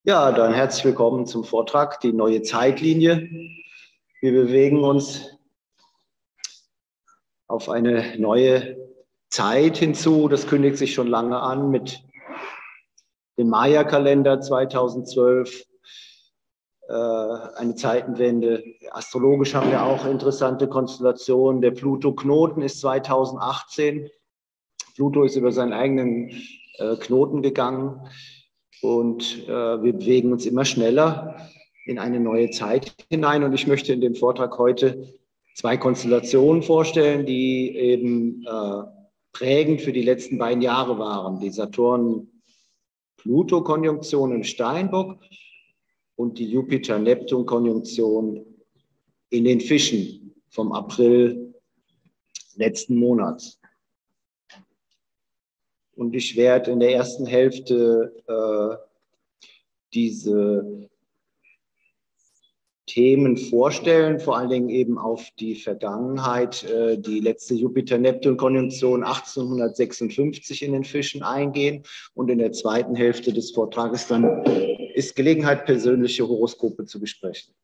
Ja, dann herzlich willkommen zum Vortrag, die neue Zeitlinie. Wir bewegen uns auf eine neue Zeit hinzu. Das kündigt sich schon lange an mit dem Maya-Kalender 2012, eine Zeitenwende. Astrologisch haben wir auch interessante Konstellationen. Der Pluto-Knoten ist 2018. Pluto ist über seinen eigenen Knoten gegangen. Und wir bewegen uns immer schneller in eine neue Zeit hinein. Und ich möchte in dem Vortrag heute zwei Konstellationen vorstellen, die eben prägend für die letzten beiden Jahre waren. Die Saturn-Pluto-Konjunktion im Steinbock und die Jupiter-Neptun-Konjunktion in den Fischen vom April letzten Monats. Und ich werde in der ersten Hälfte diese Themen vorstellen, vor allen Dingen eben auf die Vergangenheit, die letzte Jupiter-Neptun-Konjunktion 1856 in den Fischen eingehen. Und in der zweiten Hälfte des Vortrages dann ist Gelegenheit, persönliche Horoskope zu besprechen.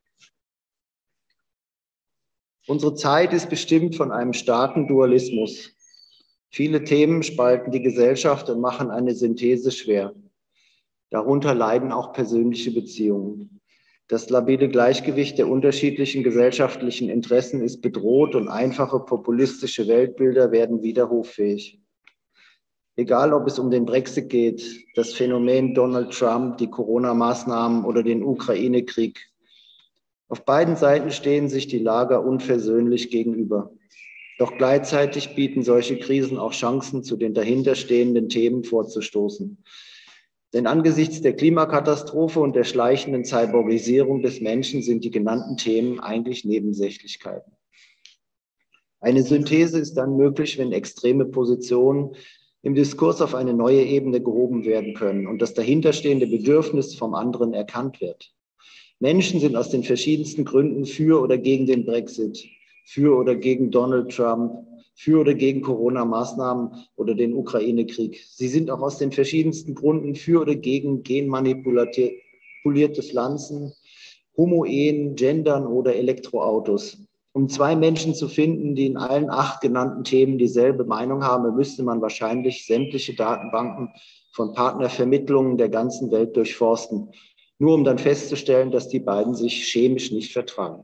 Unsere Zeit ist bestimmt von einem starken Dualismus. Viele Themen spalten die Gesellschaft und machen eine Synthese schwer. Darunter leiden auch persönliche Beziehungen. Das labile Gleichgewicht der unterschiedlichen gesellschaftlichen Interessen ist bedroht und einfache populistische Weltbilder werden wieder hoffähig. Egal, ob es um den Brexit geht, das Phänomen Donald Trump, die Corona-Maßnahmen oder den Ukraine-Krieg. Auf beiden Seiten stehen sich die Lager unversöhnlich gegenüber. Doch gleichzeitig bieten solche Krisen auch Chancen, zu den dahinterstehenden Themen vorzustoßen. Denn angesichts der Klimakatastrophe und der schleichenden Cyborgisierung des Menschen sind die genannten Themen eigentlich Nebensächlichkeiten. Eine Synthese ist dann möglich, wenn extreme Positionen im Diskurs auf eine neue Ebene gehoben werden können und das dahinterstehende Bedürfnis vom anderen erkannt wird. Menschen sind aus den verschiedensten Gründen für oder gegen den Brexit, für oder gegen Donald Trump, für oder gegen Corona-Maßnahmen oder den Ukraine-Krieg. Sie sind auch aus den verschiedensten Gründen für oder gegen genmanipulierte Pflanzen, Homo-Ehen, Gendern oder Elektroautos. Um zwei Menschen zu finden, die in allen 8 genannten Themen dieselbe Meinung haben, müsste man wahrscheinlich sämtliche Datenbanken von Partnervermittlungen der ganzen Welt durchforsten, nur um dann festzustellen, dass die beiden sich chemisch nicht vertragen.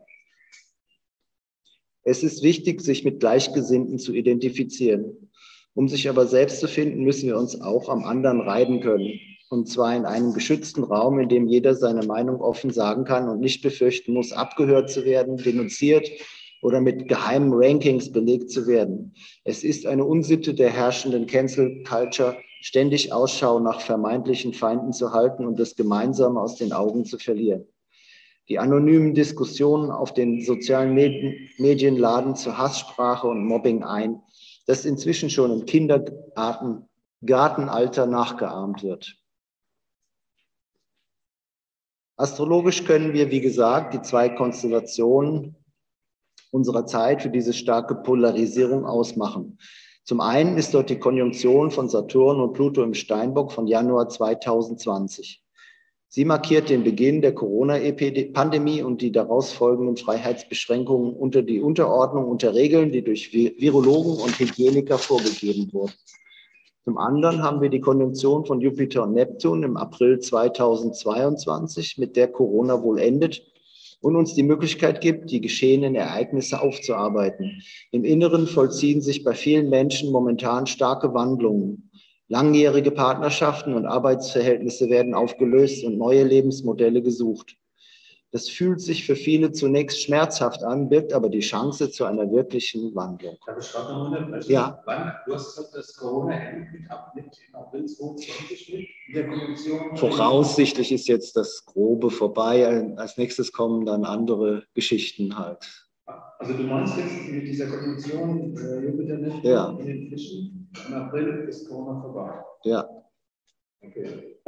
Es ist wichtig, sich mit Gleichgesinnten zu identifizieren. Um sich aber selbst zu finden, müssen wir uns auch am anderen reiben können. Und zwar in einem geschützten Raum, in dem jeder seine Meinung offen sagen kann und nicht befürchten muss, abgehört zu werden, denunziert oder mit geheimen Rankings belegt zu werden. Es ist eine Unsitte der herrschenden Cancel Culture, ständig Ausschau nach vermeintlichen Feinden zu halten und das Gemeinsame aus den Augen zu verlieren. Die anonymen Diskussionen auf den sozialen Medien laden zu Hasssprache und Mobbing ein, das inzwischen schon im Kindergartenalter nachgeahmt wird. Astrologisch können wir, wie gesagt, die zwei Konstellationen unserer Zeit für diese starke Polarisierung ausmachen. Zum einen ist dort die Konjunktion von Saturn und Pluto im Steinbock von Januar 2020. Sie markiert den Beginn der Corona-Pandemie und die daraus folgenden Freiheitsbeschränkungen unter die Unterordnung unter Regeln, die durch Virologen und Hygieniker vorgegeben wurden. Zum anderen haben wir die Konjunktion von Jupiter und Neptun im April 2022, mit der Corona wohl endet und uns die Möglichkeit gibt, die geschehenen Ereignisse aufzuarbeiten. Im Inneren vollziehen sich bei vielen Menschen momentan starke Wandlungen. Langjährige Partnerschaften und Arbeitsverhältnisse werden aufgelöst und neue Lebensmodelle gesucht. Das fühlt sich für viele zunächst schmerzhaft an, birgt aber die Chance zu einer wirklichen Wandlung. Darf ich gerade noch unterbrechen? Ja. Du hast gesagt, dass Corona endet mit April 2022 mit der Konjunktion? Voraussichtlich ist jetzt das Grobe vorbei. Als nächstes kommen dann andere Geschichten halt. Also du meinst jetzt mit dieser Konjunktion Jupiter Neptun Ja. in den Fischen, im April ist Corona vorbei? Ja. Okay.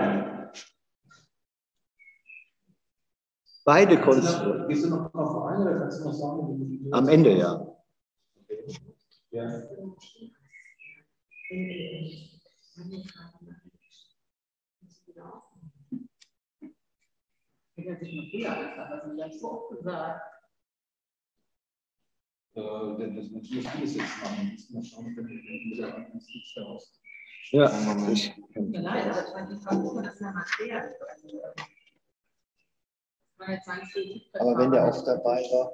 Beide Konstellationen. Gehst du noch drauf ein oder kannst du noch sagen? Am Ende, ja. Okay. Ja. dass ich noch früher alles habe, also das so oft gesagt. Das natürlich alles jetzt machen. Jetzt mal schauen, wenn wir Ankunft daraus. Ja, Nein, aber ich vermute, dass er Materie aber wenn der oft dabei war,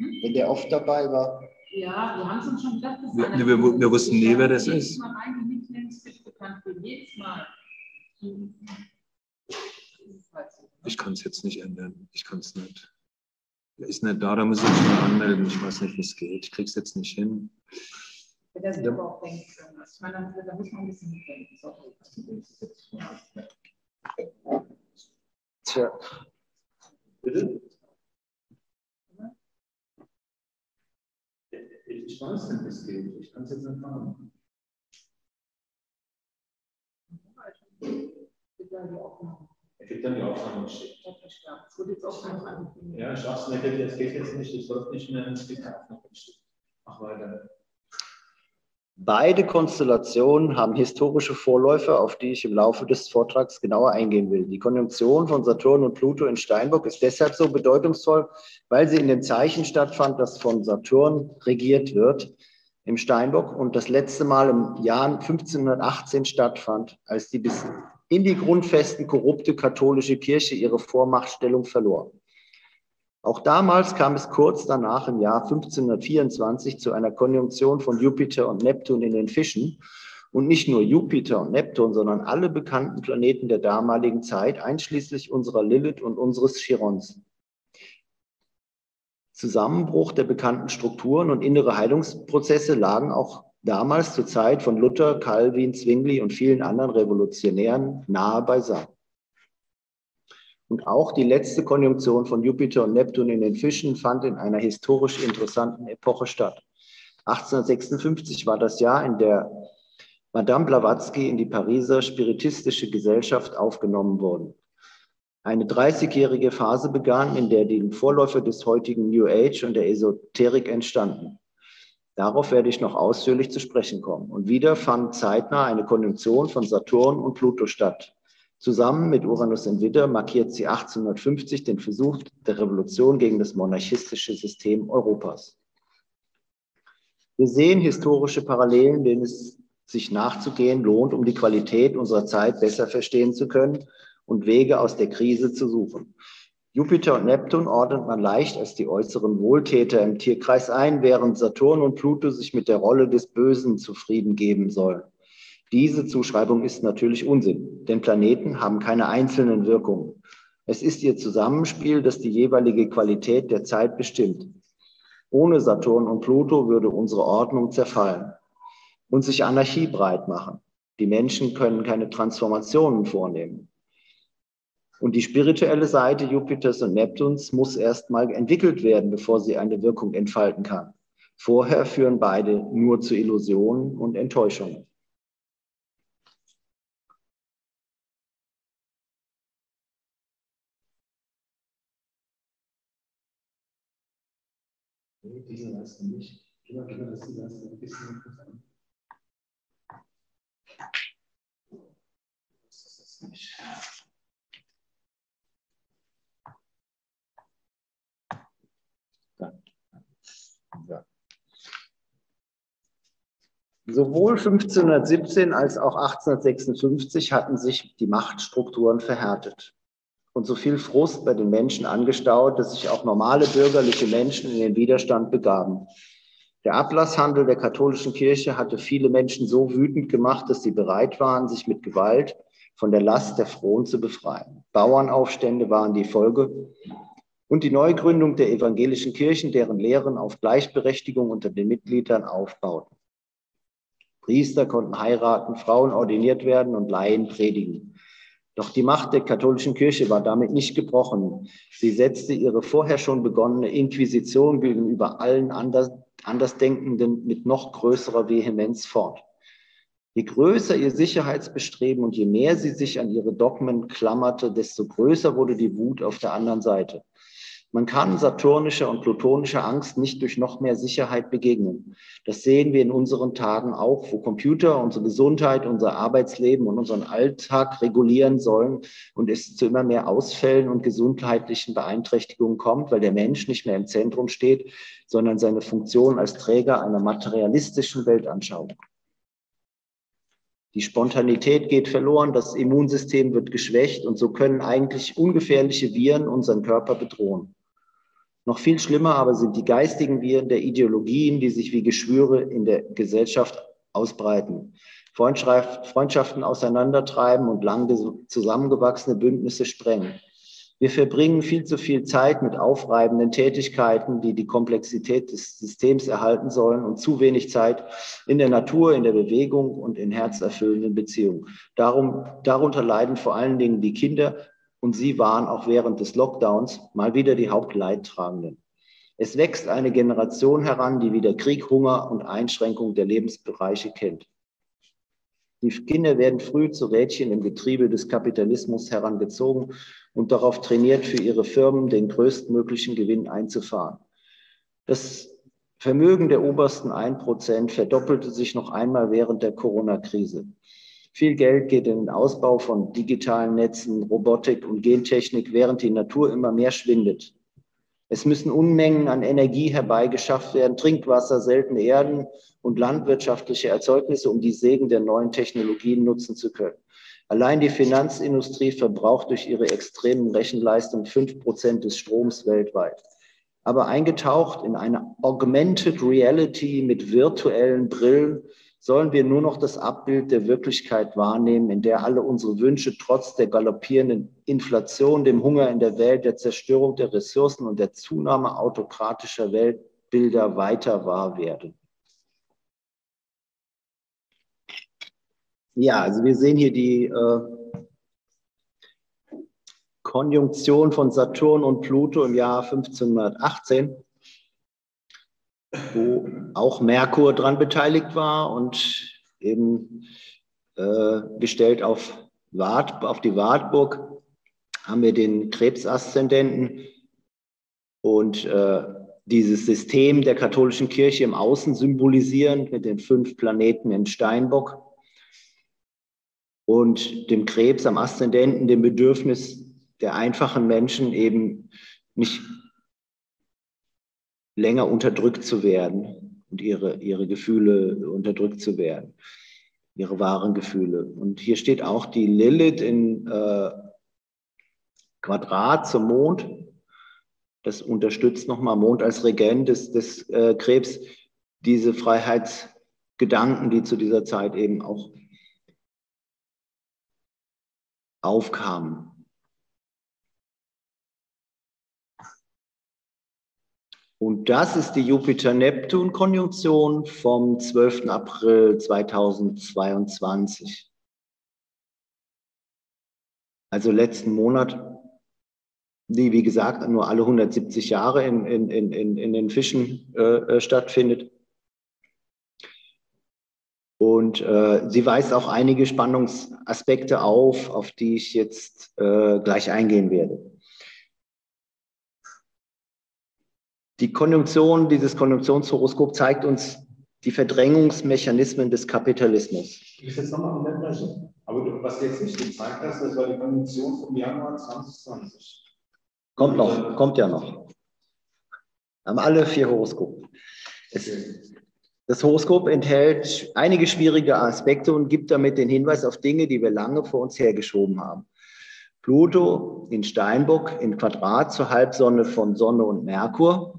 Ja, wir haben es uns schon gedacht, dass Wir wussten nie, wer das ist. Mal rein, die Nicknames gibt bekannt für jedes Mal. Ich kann es jetzt nicht ändern. Ich kann es nicht. Er ist nicht da, da muss ich mich mal anmelden. Ich weiß nicht, wie es geht. Ich kriege es jetzt nicht hin. Der sich aber auch denken können. Ich meine, da muss man ein bisschen mitdenken. Tja. Bitte? Ich weiß nicht, wie es geht. Ich kann es jetzt nicht machen. Er gibt dann die Aufnahme geschickt. Ja, ich schaff's nicht, das geht jetzt nicht, das läuft nicht mehr, es geht keine Aufnahme geschickt. Mach weiter. Beide Konstellationen haben historische Vorläufer, auf die ich im Laufe des Vortrags genauer eingehen will. Die Konjunktion von Saturn und Pluto in Steinbock ist deshalb so bedeutungsvoll, weil sie in dem Zeichen stattfand, das von Saturn regiert wird, im Steinbock, und das letzte Mal im Jahr 1518 stattfand, als die bis in die Grundfesten korrupte katholische Kirche ihre Vormachtstellung verlor. Auch damals kam es kurz danach im Jahr 1524 zu einer Konjunktion von Jupiter und Neptun in den Fischen. Und nicht nur Jupiter und Neptun, sondern alle bekannten Planeten der damaligen Zeit, einschließlich unserer Lilith und unseres Chirons. Zusammenbruch der bekannten Strukturen und innere Heilungsprozesse lagen auch damals zur Zeit von Luther, Calvin, Zwingli und vielen anderen Revolutionären nahe beisammen. Und auch die letzte Konjunktion von Jupiter und Neptun in den Fischen fand in einer historisch interessanten Epoche statt. 1856 war das Jahr, in der Madame Blavatsky in die Pariser Spiritistische Gesellschaft aufgenommen wurde. Eine 30-jährige Phase begann, in der die Vorläufer des heutigen New Age und der Esoterik entstanden. Darauf werde ich noch ausführlich zu sprechen kommen. Und wieder fand zeitnah eine Konjunktion von Saturn und Pluto statt. Zusammen mit Uranus in Widder markiert sie 1850 den Versuch der Revolution gegen das monarchistische System Europas. Wir sehen historische Parallelen, denen es sich nachzugehen lohnt, um die Qualität unserer Zeit besser verstehen zu können und Wege aus der Krise zu suchen. Jupiter und Neptun ordnet man leicht als die äußeren Wohltäter im Tierkreis ein, während Saturn und Pluto sich mit der Rolle des Bösen zufrieden geben sollen. Diese Zuschreibung ist natürlich Unsinn, denn Planeten haben keine einzelnen Wirkungen. Es ist ihr Zusammenspiel, das die jeweilige Qualität der Zeit bestimmt. Ohne Saturn und Pluto würde unsere Ordnung zerfallen und sich Anarchie breit machen. Die Menschen können keine Transformationen vornehmen. Und die spirituelle Seite Jupiters und Neptuns muss erst mal entwickelt werden, bevor sie eine Wirkung entfalten kann. Vorher führen beide nur zu Illusionen und Enttäuschungen. Diese Leistung nicht. Immer dass die Leistung ein bisschen interessant. Das ist nicht. Ja. Sowohl 1517 als auch 1856 hatten sich die Machtstrukturen verhärtet und so viel Frust bei den Menschen angestaut, dass sich auch normale bürgerliche Menschen in den Widerstand begaben. Der Ablasshandel der katholischen Kirche hatte viele Menschen so wütend gemacht, dass sie bereit waren, sich mit Gewalt von der Last der Frohen zu befreien. Bauernaufstände waren die Folge und die Neugründung der evangelischen Kirchen, deren Lehren auf Gleichberechtigung unter den Mitgliedern aufbauten. Priester konnten heiraten, Frauen ordiniert werden und Laien predigen. Doch die Macht der katholischen Kirche war damit nicht gebrochen. Sie setzte ihre vorher schon begonnene Inquisition gegenüber allen Andersdenkenden mit noch größerer Vehemenz fort. Je größer ihr Sicherheitsbestreben und je mehr sie sich an ihre Dogmen klammerte, desto größer wurde die Wut auf der anderen Seite. Man kann saturnischer und plutonischer Angst nicht durch noch mehr Sicherheit begegnen. Das sehen wir in unseren Tagen auch, wo Computer unsere Gesundheit, unser Arbeitsleben und unseren Alltag regulieren sollen und es zu immer mehr Ausfällen und gesundheitlichen Beeinträchtigungen kommt, weil der Mensch nicht mehr im Zentrum steht, sondern seine Funktion als Träger einer materialistischen Weltanschauung. Die Spontanität geht verloren, das Immunsystem wird geschwächt und so können eigentlich ungefährliche Viren unseren Körper bedrohen. Noch viel schlimmer aber sind die geistigen Viren der Ideologien, die sich wie Geschwüre in der Gesellschaft ausbreiten, Freundschaften auseinandertreiben und lang zusammengewachsene Bündnisse sprengen. Wir verbringen viel zu viel Zeit mit aufreibenden Tätigkeiten, die die Komplexität des Systems erhalten sollen, und zu wenig Zeit in der Natur, in der Bewegung und in herzerfüllenden Beziehungen. Darunter leiden vor allen Dingen die Kinder, und sie waren auch während des Lockdowns mal wieder die Hauptleidtragenden. Es wächst eine Generation heran, die wieder Krieg, Hunger und Einschränkung der Lebensbereiche kennt. Die Kinder werden früh zu Rädchen im Getriebe des Kapitalismus herangezogen und darauf trainiert, für ihre Firmen den größtmöglichen Gewinn einzufahren. Das Vermögen der obersten 1% verdoppelte sich noch einmal während der Corona-Krise. Viel Geld geht in den Ausbau von digitalen Netzen, Robotik und Gentechnik, während die Natur immer mehr schwindet. Es müssen Unmengen an Energie herbeigeschafft werden, Trinkwasser, seltene Erden und landwirtschaftliche Erzeugnisse, um die Segen der neuen Technologien nutzen zu können. Allein die Finanzindustrie verbraucht durch ihre extremen Rechenleistungen 5% des Stroms weltweit. Aber eingetaucht in eine Augmented Reality mit virtuellen Brillen sollen wir nur noch das Abbild der Wirklichkeit wahrnehmen, in der alle unsere Wünsche trotz der galoppierenden Inflation, dem Hunger in der Welt, der Zerstörung der Ressourcen und der Zunahme autokratischer Weltbilder weiter wahr werden. Ja, also wir sehen hier die Konjunktion von Saturn und Pluto im Jahr 1518. Wo auch Merkur dran beteiligt war und eben gestellt auf die Wartburg haben wir den Krebsaszendenten und dieses System der katholischen Kirche im Außen symbolisierend mit den 5 Planeten in Steinbock und dem Krebs am Aszendenten, dem Bedürfnis der einfachen Menschen eben nicht länger unterdrückt zu werden und ihre Gefühle unterdrückt zu werden, ihre wahren Gefühle. Und hier steht auch die Lilith in Quadrat zum Mond. Das unterstützt nochmal Mond als Regent des Krebs, diese Freiheitsgedanken, die zu dieser Zeit eben auch aufkamen. Und das ist die Jupiter-Neptun-Konjunktion vom 12. April 2022. Also letzten Monat, die wie gesagt nur alle 170 Jahre in den Fischen stattfindet. Und sie weist auch einige Spannungsaspekte auf die ich jetzt gleich eingehen werde. Die Konjunktion, dieses Konjunktionshoroskop zeigt uns die Verdrängungsmechanismen des Kapitalismus. Ich will jetzt nochmal unterbrechen. Aber was du jetzt nicht gezeigt hast, das war die Konjunktion vom Januar 2020. Kommt ja noch. Haben alle 4 Horoskope. Das Horoskop enthält einige schwierige Aspekte und gibt damit den Hinweis auf Dinge, die wir lange vor uns hergeschoben haben. Pluto in Steinbock in Quadrat zur Halbsonne von Sonne und Merkur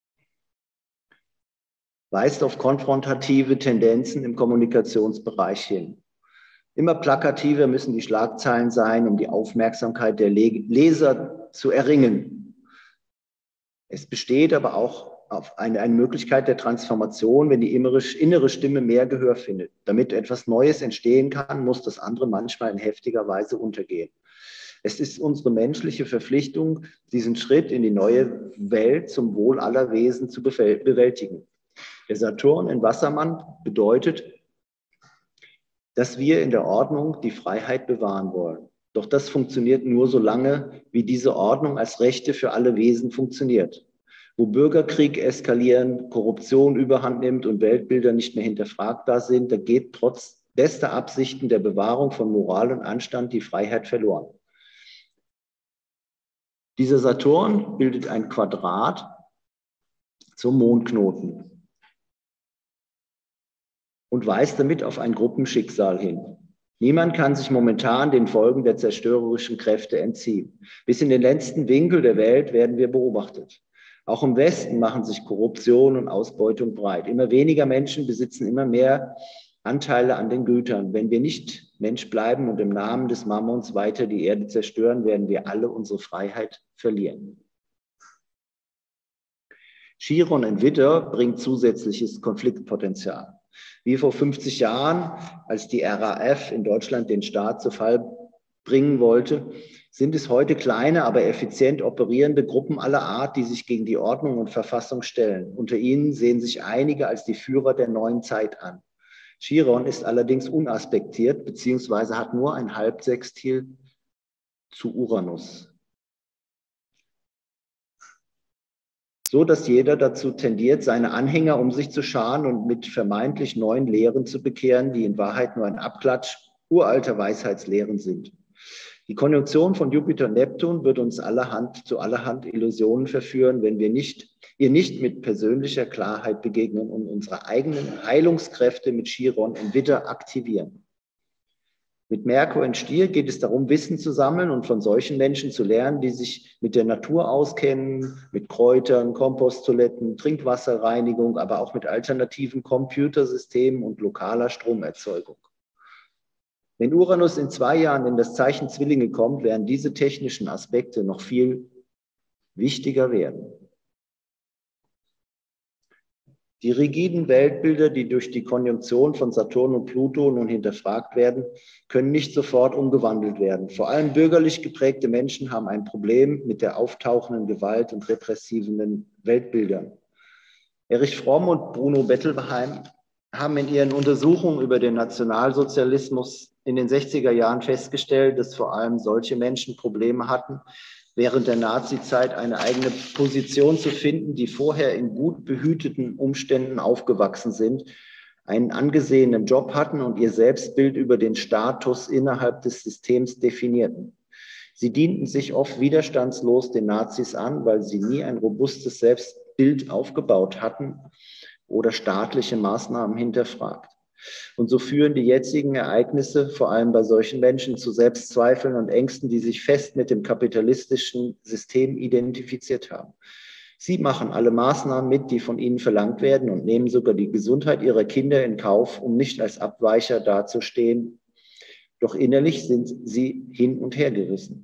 weist auf konfrontative Tendenzen im Kommunikationsbereich hin. Immer plakativer müssen die Schlagzeilen sein, um die Aufmerksamkeit der Leser zu erringen. Es besteht aber auch auf eine Möglichkeit der Transformation, wenn die innere Stimme mehr Gehör findet. Damit etwas Neues entstehen kann, muss das andere manchmal in heftiger Weise untergehen. Es ist unsere menschliche Verpflichtung, diesen Schritt in die neue Welt zum Wohl aller Wesen zu bewältigen. Der Saturn in Wassermann bedeutet, dass wir in der Ordnung die Freiheit bewahren wollen. Doch das funktioniert nur so lange, wie diese Ordnung als Rechte für alle Wesen funktioniert. Wo Bürgerkrieg eskalieren, Korruption überhand nimmt und Weltbilder nicht mehr hinterfragbar sind, da geht trotz bester Absichten der Bewahrung von Moral und Anstand die Freiheit verloren. Dieser Saturn bildet ein Quadrat zum Mondknoten und weist damit auf ein Gruppenschicksal hin. Niemand kann sich momentan den Folgen der zerstörerischen Kräfte entziehen. Bis in den letzten Winkel der Welt werden wir beobachtet. Auch im Westen machen sich Korruption und Ausbeutung breit. Immer weniger Menschen besitzen immer mehr Anteile an den Gütern. Wenn wir nicht Mensch bleiben und im Namen des Mammons weiter die Erde zerstören, werden wir alle unsere Freiheit verlieren. Chiron in Widder bringt zusätzliches Konfliktpotenzial. Wie vor 50 Jahren, als die RAF in Deutschland den Staat zu Fall bringen wollte, sind es heute kleine, aber effizient operierende Gruppen aller Art, die sich gegen die Ordnung und Verfassung stellen. Unter ihnen sehen sich einige als die Führer der neuen Zeit an. Chiron ist allerdings unaspektiert, beziehungsweise hat nur ein Halbsextil zu Uranus. So dass jeder dazu tendiert, seine Anhänger um sich zu scharen und mit vermeintlich neuen Lehren zu bekehren, die in Wahrheit nur ein Abklatsch uralter Weisheitslehren sind. Die Konjunktion von Jupiter und Neptun wird uns zu allerhand Illusionen verführen, wenn wir ihr nicht mit persönlicher Klarheit begegnen und unsere eigenen Heilungskräfte mit Chiron in Widder aktivieren. Mit Merkur in Stier geht es darum, Wissen zu sammeln und von solchen Menschen zu lernen, die sich mit der Natur auskennen, mit Kräutern, Komposttoiletten, Trinkwasserreinigung, aber auch mit alternativen Computersystemen und lokaler Stromerzeugung. Wenn Uranus in 2 Jahren in das Zeichen Zwillinge kommt, werden diese technischen Aspekte noch viel wichtiger werden. Die rigiden Weltbilder, die durch die Konjunktion von Saturn und Pluto nun hinterfragt werden, können nicht sofort umgewandelt werden. Vor allem bürgerlich geprägte Menschen haben ein Problem mit der auftauchenden Gewalt und repressiven Weltbildern. Erich Fromm und Bruno Bettelheim haben in ihren Untersuchungen über den Nationalsozialismus in den 60er Jahren festgestellt, dass vor allem solche Menschen Probleme hatten, während der Nazizeit eine eigene Position zu finden, die vorher in gut behüteten Umständen aufgewachsen sind, einen angesehenen Job hatten und ihr Selbstbild über den Status innerhalb des Systems definierten. Sie dienten sich oft widerstandslos den Nazis an, weil sie nie ein robustes Selbstbild aufgebaut hatten oder staatliche Maßnahmen hinterfragt. Und so führen die jetzigen Ereignisse vor allem bei solchen Menschen zu Selbstzweifeln und Ängsten, die sich fest mit dem kapitalistischen System identifiziert haben. Sie machen alle Maßnahmen mit, die von ihnen verlangt werden und nehmen sogar die Gesundheit ihrer Kinder in Kauf, um nicht als Abweicher dazustehen. Doch innerlich sind sie hin und her gerissen.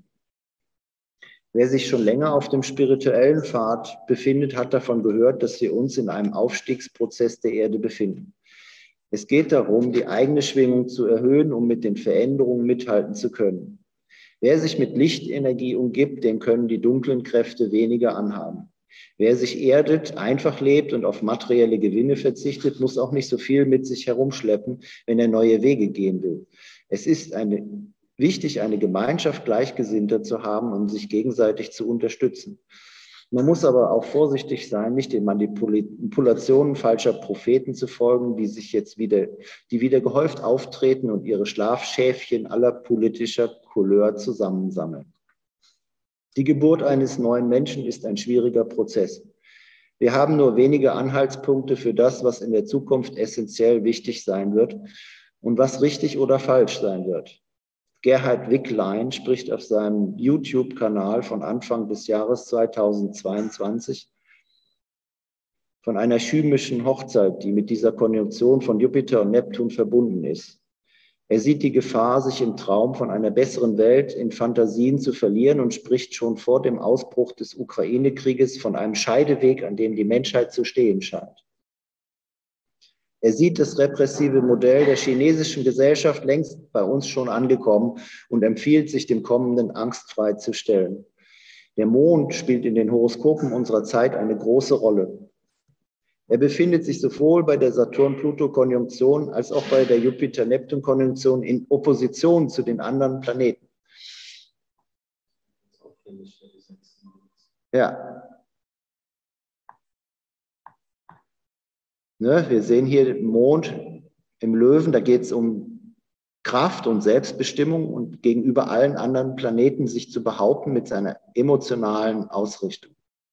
Wer sich schon länger auf dem spirituellen Pfad befindet, hat davon gehört, dass wir uns in einem Aufstiegsprozess der Erde befinden. Es geht darum, die eigene Schwingung zu erhöhen, um mit den Veränderungen mithalten zu können. Wer sich mit Lichtenergie umgibt, dem können die dunklen Kräfte weniger anhaben. Wer sich erdet, einfach lebt und auf materielle Gewinne verzichtet, muss auch nicht so viel mit sich herumschleppen, wenn er neue Wege gehen will. Es ist wichtig, eine Gemeinschaft Gleichgesinnter zu haben und sich gegenseitig zu unterstützen. Man muss aber auch vorsichtig sein, nicht den Manipulationen falscher Propheten zu folgen, die wieder gehäuft auftreten und ihre Schlafschäfchen aller politischer Couleur zusammensammeln. Die Geburt eines neuen Menschen ist ein schwieriger Prozess. Wir haben nur wenige Anhaltspunkte für das, was in der Zukunft essentiell wichtig sein wird und was richtig oder falsch sein wird. Gerhard Wicklein spricht auf seinem YouTube-Kanal von Anfang des Jahres 2022 von einer chymischen Hochzeit, die mit dieser Konjunktion von Jupiter und Neptun verbunden ist. Er sieht die Gefahr, sich im Traum von einer besseren Welt in Fantasien zu verlieren und spricht schon vor dem Ausbruch des Ukraine-Krieges von einem Scheideweg, an dem die Menschheit zu stehen scheint. Er sieht das repressive Modell der chinesischen Gesellschaft längst bei uns schon angekommen und empfiehlt sich dem Kommenden angstfrei zu stellen. Der Mond spielt in den Horoskopen unserer Zeit eine große Rolle. Er befindet sich sowohl bei der Saturn-Pluto-Konjunktion als auch bei der Jupiter-Neptun-Konjunktion in Opposition zu den anderen Planeten. Ja. Ne, wir sehen hier den Mond im Löwen, da geht es um Kraft und Selbstbestimmung und gegenüber allen anderen Planeten sich zu behaupten mit seiner emotionalen Ausrichtung.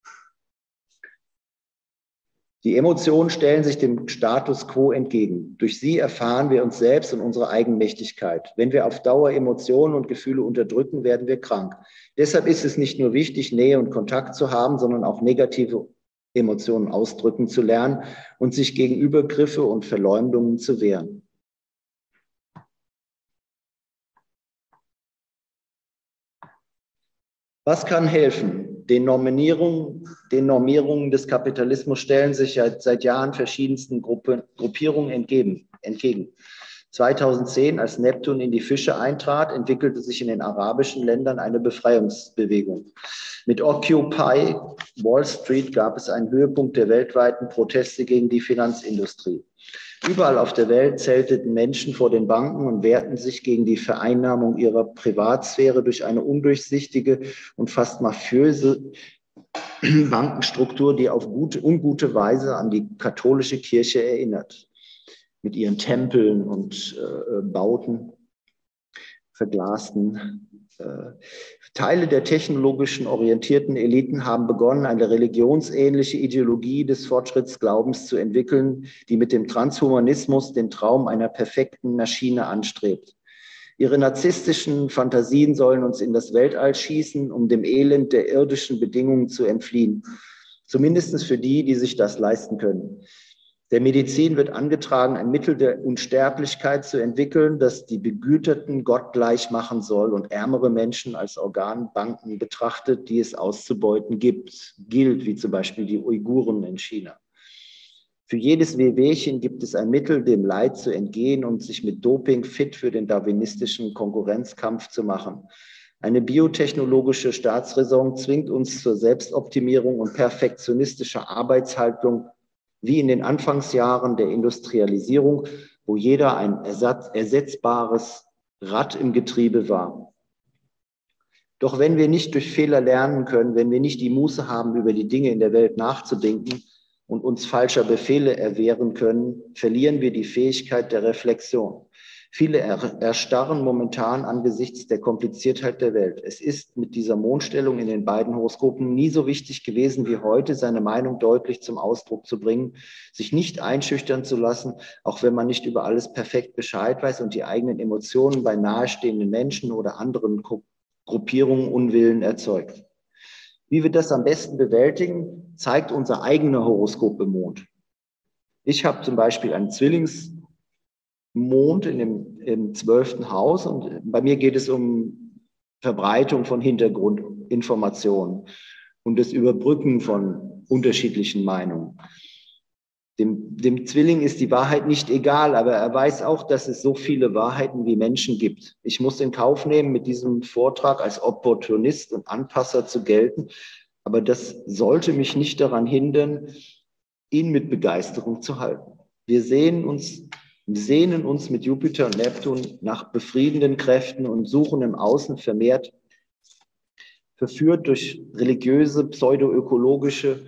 Die Emotionen stellen sich dem Status quo entgegen. Durch sie erfahren wir uns selbst und unsere Eigenmächtigkeit. Wenn wir auf Dauer Emotionen und Gefühle unterdrücken, werden wir krank. Deshalb ist es nicht nur wichtig, Nähe und Kontakt zu haben, sondern auch negative Emotionen ausdrücken zu lernen und sich gegen Übergriffe und Verleumdungen zu wehren. Was kann helfen? Den Normierungen des Kapitalismus stellen sich seit Jahren verschiedensten Gruppierungen entgegen. 2010, als Neptun in die Fische eintrat, entwickelte sich in den arabischen Ländern eine Befreiungsbewegung. Mit Occupy Wall Street gab es einen Höhepunkt der weltweiten Proteste gegen die Finanzindustrie. Überall auf der Welt zelteten Menschen vor den Banken und wehrten sich gegen die Vereinnahmung ihrer Privatsphäre durch eine undurchsichtige und fast mafiöse Bankenstruktur, die auf ungute Weise an die katholische Kirche erinnert. Mit ihren Tempeln und Bauten, verglasten. Teile der technologischen orientierten Eliten haben begonnen, eine religionsähnliche Ideologie des Fortschrittsglaubens zu entwickeln, die mit dem Transhumanismus den Traum einer perfekten Maschine anstrebt. Ihre narzisstischen Fantasien sollen uns in das Weltall schießen, um dem Elend der irdischen Bedingungen zu entfliehen. Zumindest für die, die sich das leisten können. Der Medizin wird angetragen, ein Mittel der Unsterblichkeit zu entwickeln, das die Begüterten gottgleich machen soll und ärmere Menschen als Organbanken betrachtet, die es auszubeuten gilt, wie zum Beispiel die Uiguren in China. Für jedes Wehwehchen gibt es ein Mittel, dem Leid zu entgehen und sich mit Doping fit für den darwinistischen Konkurrenzkampf zu machen. Eine biotechnologische Staatsräson zwingt uns zur Selbstoptimierung und perfektionistischer Arbeitshaltung, wie in den Anfangsjahren der Industrialisierung, wo jeder ein ersetzbares Rad im Getriebe war. Doch wenn wir nicht durch Fehler lernen können, wenn wir nicht die Muße haben, über die Dinge in der Welt nachzudenken und uns falscher Befehle erwehren können, verlieren wir die Fähigkeit der Reflexion. Viele erstarren momentan angesichts der Kompliziertheit der Welt. Es ist mit dieser Mondstellung in den beiden Horoskopen nie so wichtig gewesen wie heute, seine Meinung deutlich zum Ausdruck zu bringen, sich nicht einschüchtern zu lassen, auch wenn man nicht über alles perfekt Bescheid weiß und die eigenen Emotionen bei nahestehenden Menschen oder anderen Gruppierungen Unwillen erzeugt. Wie wir das am besten bewältigen, zeigt unser eigener Horoskop im Mond. Ich habe zum Beispiel einen Zwillingsmond im 12. Haus und bei mir geht es um Verbreitung von Hintergrundinformationen und das Überbrücken von unterschiedlichen Meinungen. Dem Zwilling ist die Wahrheit nicht egal, aber er weiß auch, dass es so viele Wahrheiten wie Menschen gibt. Ich muss in Kauf nehmen, mit diesem Vortrag als Opportunist und Anpasser zu gelten, aber das sollte mich nicht daran hindern, ihn mit Begeisterung zu halten. Wir sehnen uns mit Jupiter und Neptun nach befriedenden Kräften und suchen im Außen vermehrt, verführt durch religiöse, pseudoökologische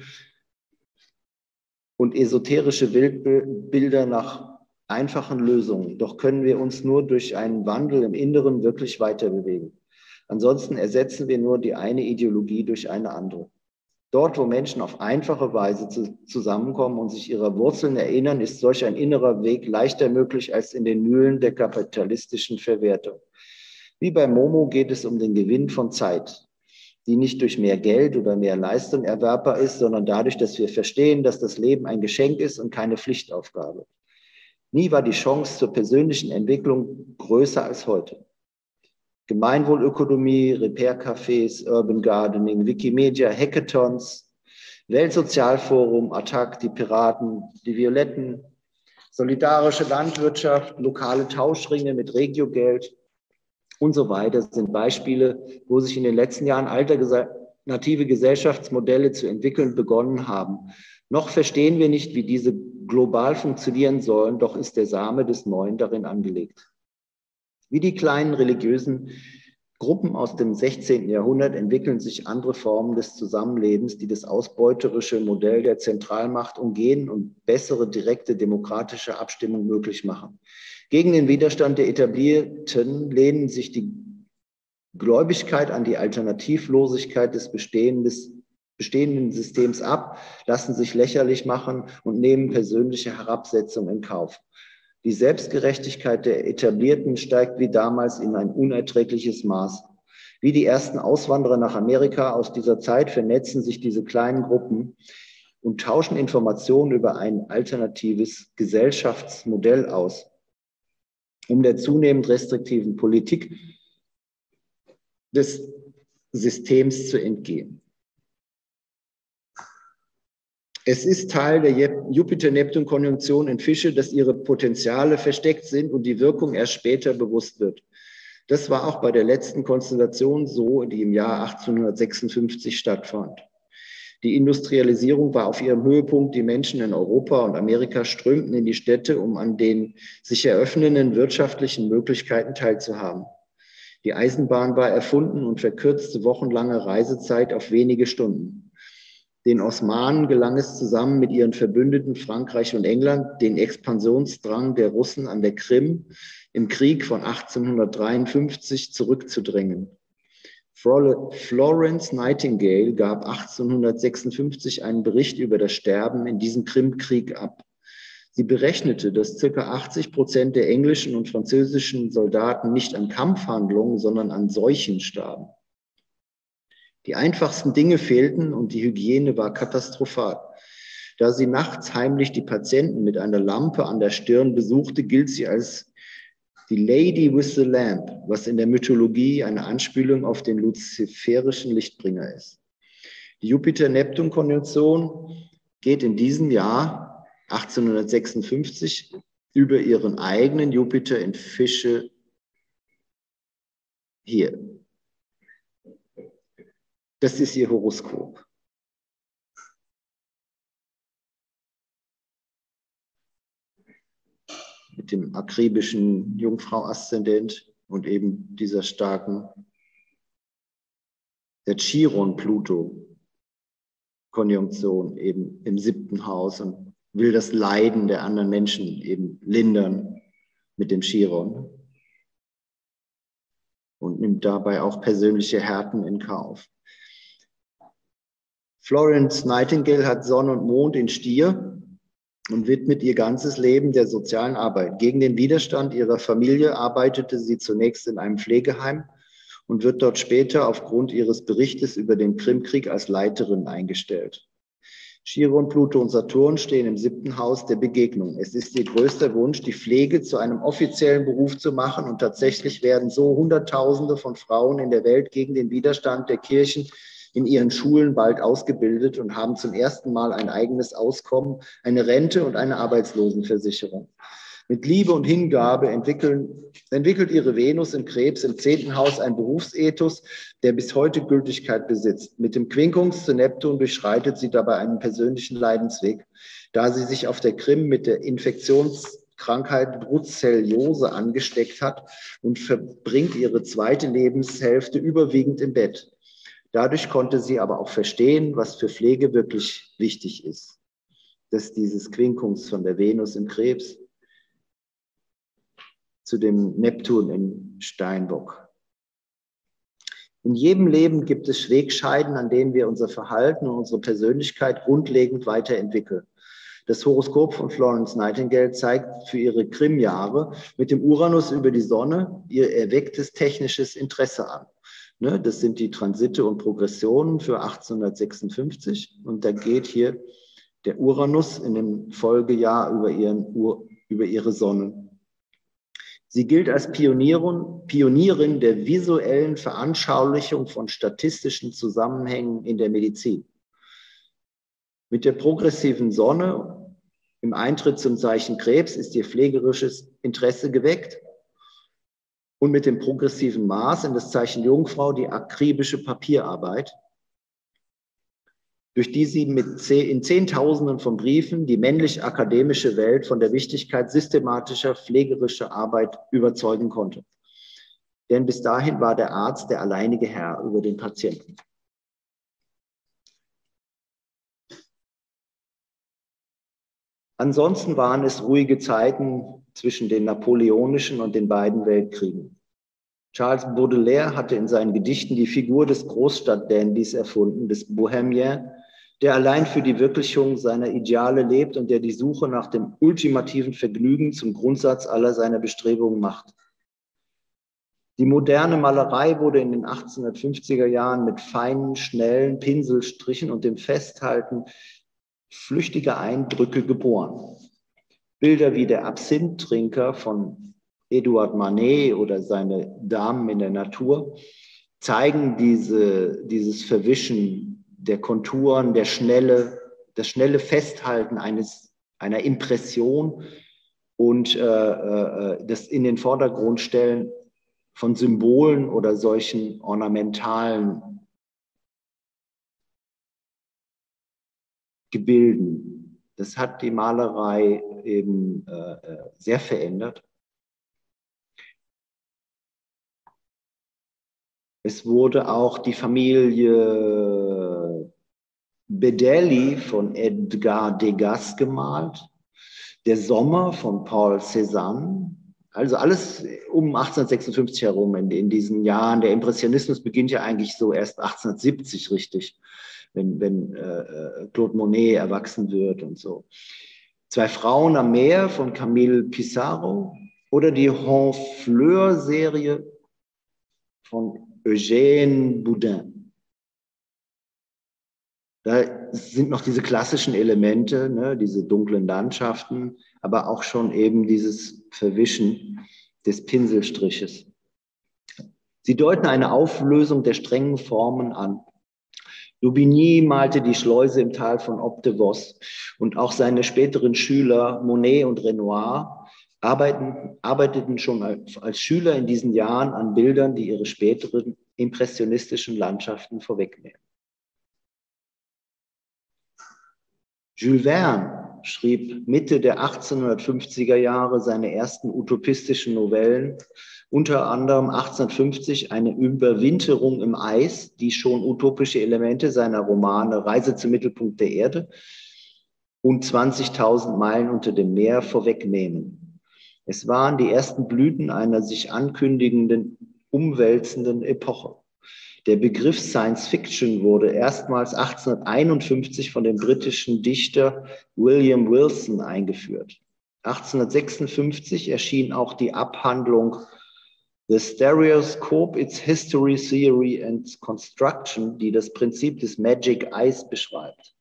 und esoterische Bilder nach einfachen Lösungen. Doch können wir uns nur durch einen Wandel im Inneren wirklich weiter bewegen. Ansonsten ersetzen wir nur die eine Ideologie durch eine andere. Dort, wo Menschen auf einfache Weise zusammenkommen und sich ihrer Wurzeln erinnern, ist solch ein innerer Weg leichter möglich als in den Mühlen der kapitalistischen Verwertung. Wie bei Momo geht es um den Gewinn von Zeit, die nicht durch mehr Geld oder mehr Leistung erwerbbar ist, sondern dadurch, dass wir verstehen, dass das Leben ein Geschenk ist und keine Pflichtaufgabe. Nie war die Chance zur persönlichen Entwicklung größer als heute. Gemeinwohlökonomie, Repair-Cafés, Urban Gardening, Wikimedia, Hackathons, Weltsozialforum, Attac, die Piraten, die Violetten, solidarische Landwirtschaft, lokale Tauschringe mit Regiogeld und so weiter sind Beispiele, wo sich in den letzten Jahren alternative Gesellschaftsmodelle zu entwickeln begonnen haben. Noch verstehen wir nicht, wie diese global funktionieren sollen, doch ist der Same des Neuen darin angelegt. Wie die kleinen religiösen Gruppen aus dem 16. Jahrhundert entwickeln sich andere Formen des Zusammenlebens, die das ausbeuterische Modell der Zentralmacht umgehen und bessere direkte demokratische Abstimmung möglich machen. Gegen den Widerstand der Etablierten lehnen sich die Gläubigkeit an die Alternativlosigkeit des bestehenden Systems ab, lassen sich lächerlich machen und nehmen persönliche Herabsetzung in Kauf. Die Selbstgerechtigkeit der Etablierten steigt wie damals in ein unerträgliches Maß. Wie die ersten Auswanderer nach Amerika aus dieser Zeit vernetzen sich diese kleinen Gruppen und tauschen Informationen über ein alternatives Gesellschaftsmodell aus, um der zunehmend restriktiven Politik des Systems zu entgehen. Es ist Teil der Jupiter-Neptun-Konjunktion in Fische, dass ihre Potenziale versteckt sind und die Wirkung erst später bewusst wird. Das war auch bei der letzten Konstellation so, die im Jahr 1856 stattfand. Die Industrialisierung war auf ihrem Höhepunkt. Die Menschen in Europa und Amerika strömten in die Städte, um an den sich eröffnenden wirtschaftlichen Möglichkeiten teilzuhaben. Die Eisenbahn war erfunden und verkürzte wochenlange Reisezeit auf wenige Stunden. Den Osmanen gelang es zusammen mit ihren Verbündeten Frankreich und England, den Expansionsdrang der Russen an der Krim im Krieg von 1853 zurückzudrängen. Florence Nightingale gab 1856 einen Bericht über das Sterben in diesem Krimkrieg ab. Sie berechnete, dass ca. 80% der englischen und französischen Soldaten nicht an Kampfhandlungen, sondern an Seuchen starben. Die einfachsten Dinge fehlten und die Hygiene war katastrophal. Da sie nachts heimlich die Patienten mit einer Lampe an der Stirn besuchte, gilt sie als die Lady with the Lamp, was in der Mythologie eine Anspielung auf den luziferischen Lichtbringer ist. Die Jupiter-Neptun-Konjunktion geht in diesem Jahr 1856 über ihren eigenen Jupiter in Fische hier. Das ist ihr Horoskop. Mit dem akribischen Jungfrau-Aszendent und eben dieser starken, der Chiron-Pluto-Konjunktion eben im 7. Haus und will das Leiden der anderen Menschen eben lindern mit dem Chiron und nimmt dabei auch persönliche Härten in Kauf. Florence Nightingale hat Sonne und Mond in Stier und widmet ihr ganzes Leben der sozialen Arbeit. Gegen den Widerstand ihrer Familie arbeitete sie zunächst in einem Pflegeheim und wird dort später aufgrund ihres Berichtes über den Krimkrieg als Leiterin eingestellt. Chiron, Pluto und Saturn stehen im 7. Haus der Begegnung. Es ist ihr größter Wunsch, die Pflege zu einem offiziellen Beruf zu machen und tatsächlich werden so Hunderttausende von Frauen in der Welt gegen den Widerstand der Kirchen in ihren Schulen bald ausgebildet und haben zum ersten Mal ein eigenes Auskommen, eine Rente und eine Arbeitslosenversicherung. Mit Liebe und Hingabe entwickelt ihre Venus im Krebs im 10. Haus ein Berufsethos, der bis heute Gültigkeit besitzt. Mit dem Quinkums zu Neptun durchschreitet sie dabei einen persönlichen Leidensweg, da sie sich auf der Krim mit der Infektionskrankheit Brucelliose angesteckt hat und verbringt ihre zweite Lebenshälfte überwiegend im Bett. Dadurch konnte sie aber auch verstehen, was für Pflege wirklich wichtig ist. Dass dieses Quinkums von der Venus im Krebs zu dem Neptun im Steinbock. In jedem Leben gibt es Wegscheiden, an denen wir unser Verhalten und unsere Persönlichkeit grundlegend weiterentwickeln. Das Horoskop von Florence Nightingale zeigt für ihre Krimjahre mit dem Uranus über die Sonne ihr erwecktes technisches Interesse an. Das sind die Transite und Progressionen für 1856 und da geht hier der Uranus in dem Folgejahr über ihre Sonne. Sie gilt als Pionierin der visuellen Veranschaulichung von statistischen Zusammenhängen in der Medizin. Mit der progressiven Sonne im Eintritt zum Zeichen Krebs ist ihr pflegerisches Interesse geweckt. Und mit dem progressiven Mars in das Zeichen Jungfrau die akribische Papierarbeit, durch die sie in Zehntausenden von Briefen die männlich-akademische Welt von der Wichtigkeit systematischer pflegerischer Arbeit überzeugen konnte. denn bis dahin war der Arzt der alleinige Herr über den Patienten. Ansonsten waren es ruhige Zeiten zwischen den napoleonischen und den beiden Weltkriegen. Charles Baudelaire hatte in seinen Gedichten die Figur des Großstadt-Dandys erfunden, des Bohemien, der allein für die Wirklichung seiner Ideale lebt und der die Suche nach dem ultimativen Vergnügen zum Grundsatz aller seiner Bestrebungen macht. Die moderne Malerei wurde in den 1850er Jahren mit feinen, schnellen Pinselstrichen und dem Festhalten flüchtiger Eindrücke geboren. Bilder wie der Absinth-Trinker von Edouard Manet oder seine Damen in der Natur zeigen dieses Verwischen der Konturen, das schnelle Festhalten einer Impression und das in den Vordergrund stellen von Symbolen oder solchen ornamentalen Gebilden. Das hat die Malerei eben sehr verändert. Es wurde auch die Familie Bedeli von Edgar Degas gemalt, der Sommer von Paul Cézanne. Also alles um 1856 herum, in diesen Jahren. Der Impressionismus beginnt ja eigentlich so erst 1870 richtig, wenn Claude Monet erwachsen wird und so. Zwei Frauen am Meer von Camille Pissarro oder die Honfleur-Serie von Eugène Boudin. Da sind noch diese klassischen Elemente, ne, diese dunklen Landschaften, aber auch schon eben dieses Verwischen des Pinselstriches. Sie deuten eine Auflösung der strengen Formen an. Daubigny malte die Schleuse im Tal von Ob de Vos und auch seine späteren Schüler Monet und Renoir arbeiteten schon als Schüler in diesen Jahren an Bildern, die ihre späteren impressionistischen Landschaften vorwegnehmen. Jules Verne schrieb Mitte der 1850er Jahre seine ersten utopistischen Novellen, unter anderem 1850 eine Überwinterung im Eis, die schon utopische Elemente seiner Romane Reise zum Mittelpunkt der Erde und 20.000 Meilen unter dem Meer vorwegnehmen. Es waren die ersten Blüten einer sich ankündigenden, umwälzenden Epoche. Der Begriff Science Fiction wurde erstmals 1851 von dem britischen Dichter William Wilson eingeführt. 1856 erschien auch die Abhandlung The Stereoscope, Its History, Theory and Construction, die das Prinzip des Magic Eyes beschreibt.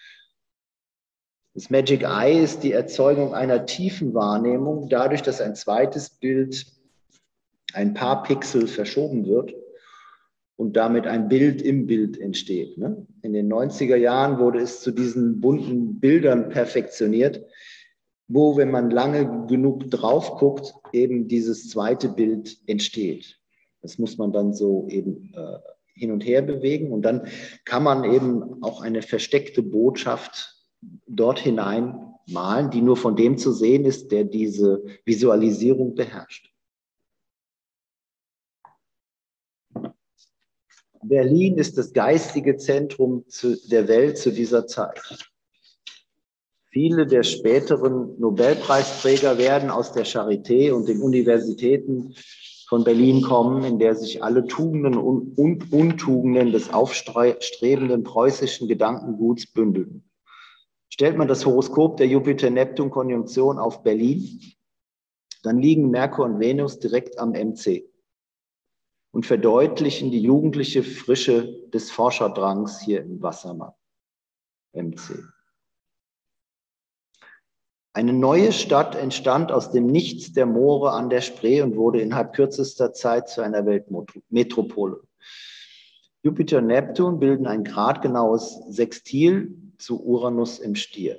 Das Magic Eye ist die Erzeugung einer tiefen Wahrnehmung, dadurch, dass ein zweites Bild ein paar Pixel verschoben wird und damit ein Bild im Bild entsteht. In den 90er Jahren wurde es zu diesen bunten Bildern perfektioniert, wo, wenn man lange genug drauf guckt, eben dieses zweite Bild entsteht. Das muss man dann so eben hin und her bewegen und dann kann man eben auch eine versteckte Botschaft dort hinein malen, die nur von dem zu sehen ist, der diese Visualisierung beherrscht. Berlin ist das geistige Zentrum der Welt zu dieser Zeit. Viele der späteren Nobelpreisträger werden aus der Charité und den Universitäten von Berlin kommen, in der sich alle Tugenden und Untugenden des aufstrebenden preußischen Gedankenguts bündeln. Stellt man das Horoskop der Jupiter-Neptun-Konjunktion auf Berlin, dann liegen Merkur und Venus direkt am MC und verdeutlichen die jugendliche Frische des Forscherdrangs hier im Wassermann, MC. Eine neue Stadt entstand aus dem Nichts der Moore an der Spree und wurde innerhalb kürzester Zeit zu einer Weltmetropole. Jupiter und Neptun bilden ein gradgenaues Sextil zu Uranus im Stier.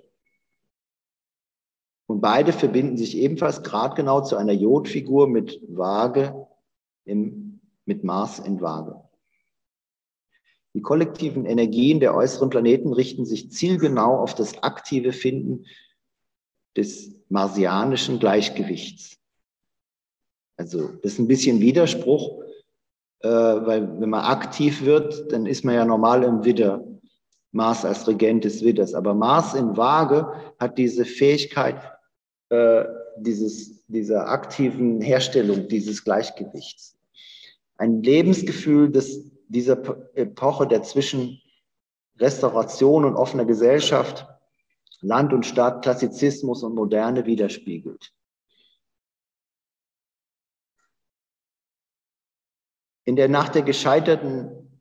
Und beide verbinden sich ebenfalls gradgenau zu einer Jodfigur mit Waage, mit Mars in Waage. Die kollektiven Energien der äußeren Planeten richten sich zielgenau auf das aktive Finden des marsianischen Gleichgewichts. Also das ist ein bisschen Widerspruch, weil wenn man aktiv wird, dann ist man ja normal im Widder, Mars als Regent des Widders. Aber Mars in Waage hat diese Fähigkeit, dieser aktiven Herstellung dieses Gleichgewichts. Ein Lebensgefühl, das dieser Epoche der zwischen Restauration und offener Gesellschaft, Land und Stadt, Klassizismus und Moderne widerspiegelt. Nach der gescheiterten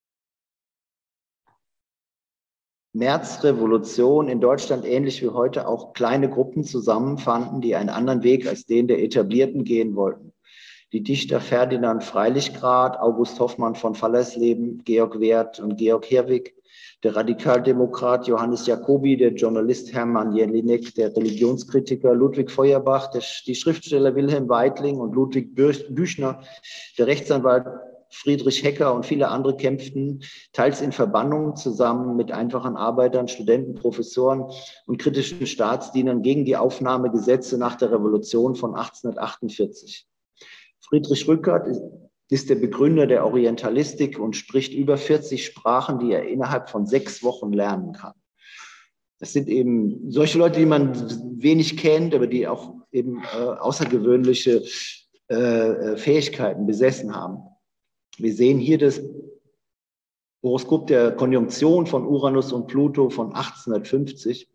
Märzrevolution in Deutschland ähnlich wie heute auch kleine Gruppen zusammenfanden, die einen anderen Weg als den der Etablierten gehen wollten. Die Dichter Ferdinand Freilichgrad, August Hoffmann von Fallersleben, Georg Werth und Georg Herwig, der Radikaldemokrat Johannes Jacobi, der Journalist Hermann Jelinek, der Religionskritiker Ludwig Feuerbach, die Schriftsteller Wilhelm Weitling und Ludwig Büchner, der Rechtsanwalt Friedrich Hecker und viele andere kämpften teils in Verbannungen zusammen mit einfachen Arbeitern, Studenten, Professoren und kritischen Staatsdienern gegen die Aufnahmegesetze nach der Revolution von 1848. Friedrich Rückert ist der Begründer der Orientalistik und spricht über 40 Sprachen, die er innerhalb von 6 Wochen lernen kann. Das sind eben solche Leute, die man wenig kennt, aber die auch eben außergewöhnliche Fähigkeiten besessen haben. Wir sehen hier das Horoskop der Konjunktion von Uranus und Pluto von 1850,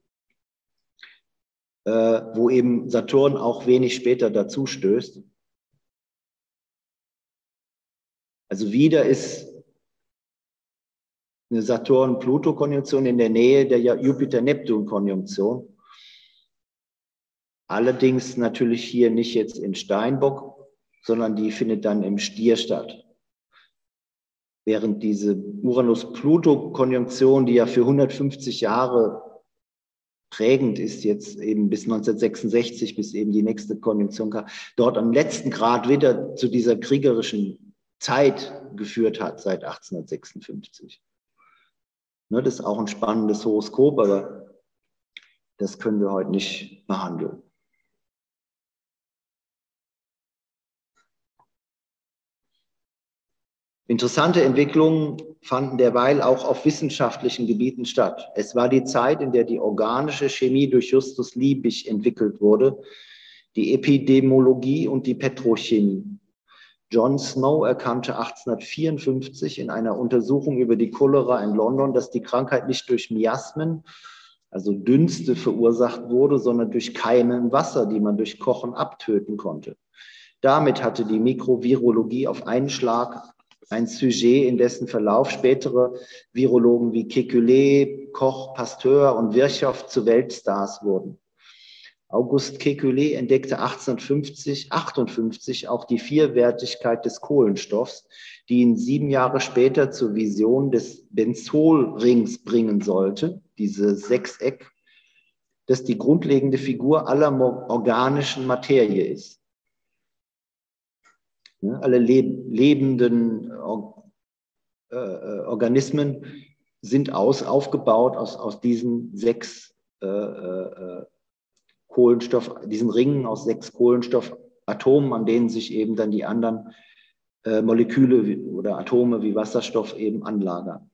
wo eben Saturn auch wenig später dazu stößt. Also wieder ist eine Saturn-Pluto-Konjunktion in der Nähe der Jupiter-Neptun-Konjunktion. Allerdings natürlich hier nicht jetzt in Steinbock, sondern die findet dann im Stier statt. Während diese Uranus-Pluto-Konjunktion, die ja für 150 Jahre prägend ist, jetzt eben bis 1966, bis eben die nächste Konjunktion kam, dort am letzten Grad wieder zu dieser kriegerischen Zeit geführt hat seit 1856. Ne, das ist auch ein spannendes Horoskop, aber das können wir heute nicht behandeln. Interessante Entwicklungen fanden derweil auch auf wissenschaftlichen Gebieten statt. Es war die Zeit, in der die organische Chemie durch Justus Liebig entwickelt wurde, die Epidemiologie und die Petrochemie. John Snow erkannte 1854 in einer Untersuchung über die Cholera in London, dass die Krankheit nicht durch Miasmen, also Dünste, verursacht wurde, sondern durch Keime im Wasser, die man durch Kochen abtöten konnte. Damit hatte die Mikrovirologie auf einen Schlag ein Sujet, in dessen Verlauf spätere Virologen wie Kekulé, Koch, Pasteur und Virchow zu Weltstars wurden. Auguste Kekulé entdeckte 1858 auch die Vierwertigkeit des Kohlenstoffs, die ihn 7 Jahre später zur Vision des Benzolrings bringen sollte, dieses Sechseck, das die grundlegende Figur aller organischen Materie ist. Alle lebenden Organismen sind aufgebaut aus diesen 6 Kohlenstoff, diesen Ringen aus 6 Kohlenstoffatomen, an denen sich eben dann die anderen Moleküle oder Atome wie Wasserstoff eben anlagern.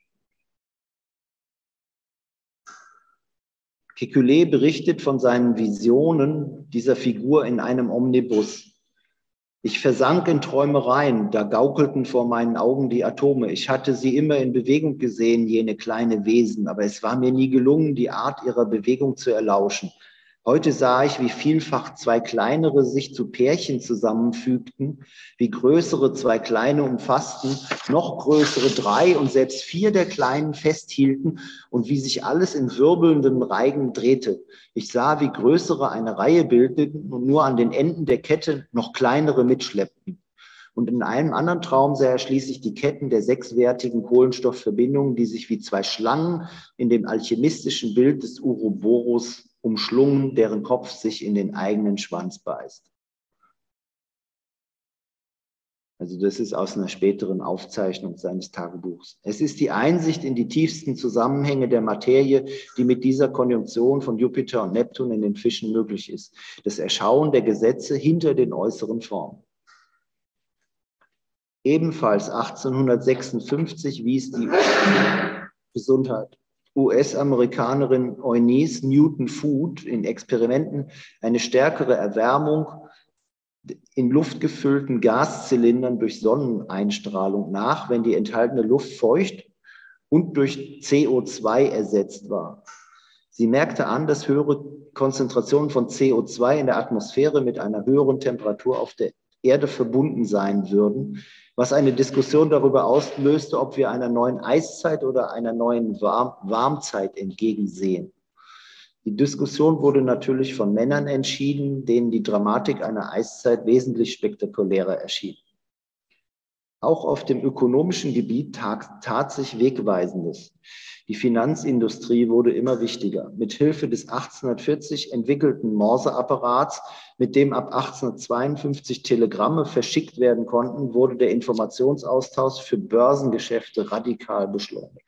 Kekulé berichtet von seinen Visionen dieser Figur in einem Omnibus. Ich versank in Träumereien, da gaukelten vor meinen Augen die Atome. Ich hatte sie immer in Bewegung gesehen, jene kleine Wesen, aber es war mir nie gelungen, die Art ihrer Bewegung zu erlauschen. Heute sah ich, wie vielfach 2 kleinere sich zu Pärchen zusammenfügten, wie größere 2 kleine umfassten, noch größere 3 und selbst 4 der Kleinen festhielten und wie sich alles in wirbelnden Reigen drehte. Ich sah, wie größere eine Reihe bildeten und nur an den Enden der Kette noch kleinere mitschleppten. Und in einem anderen Traum sah er schließlich die Ketten der 6wertigen Kohlenstoffverbindungen, die sich wie 2 Schlangen in dem alchemistischen Bild des Ouroboros umschlungen, deren Kopf sich in den eigenen Schwanz beißt. Also das ist aus einer späteren Aufzeichnung seines Tagebuchs. Es ist die Einsicht in die tiefsten Zusammenhänge der Materie, die mit dieser Konjunktion von Jupiter und Neptun in den Fischen möglich ist. Das Erschauen der Gesetze hinter den äußeren Formen. Ebenfalls 1856 wies die Gesundheit US-Amerikanerin Eunice Newton Foot in Experimenten eine stärkere Erwärmung in luftgefüllten Gaszylindern durch Sonneneinstrahlung nach, wenn die enthaltene Luft feucht und durch CO2 ersetzt war. Sie merkte an, dass höhere Konzentrationen von CO2 in der Atmosphäre mit einer höheren Temperatur auf der Erde verbunden sein würden, was eine Diskussion darüber auslöste, ob wir einer neuen Eiszeit oder einer neuen Warmzeit entgegensehen. Die Diskussion wurde natürlich von Männern entschieden, denen die Dramatik einer Eiszeit wesentlich spektakulärer erschien. Auch auf dem ökonomischen Gebiet tat sich Wegweisendes. Die Finanzindustrie wurde immer wichtiger. Mit Hilfe des 1840 entwickelten Morseapparats, mit dem ab 1852 Telegramme verschickt werden konnten, wurde der Informationsaustausch für Börsengeschäfte radikal beschleunigt.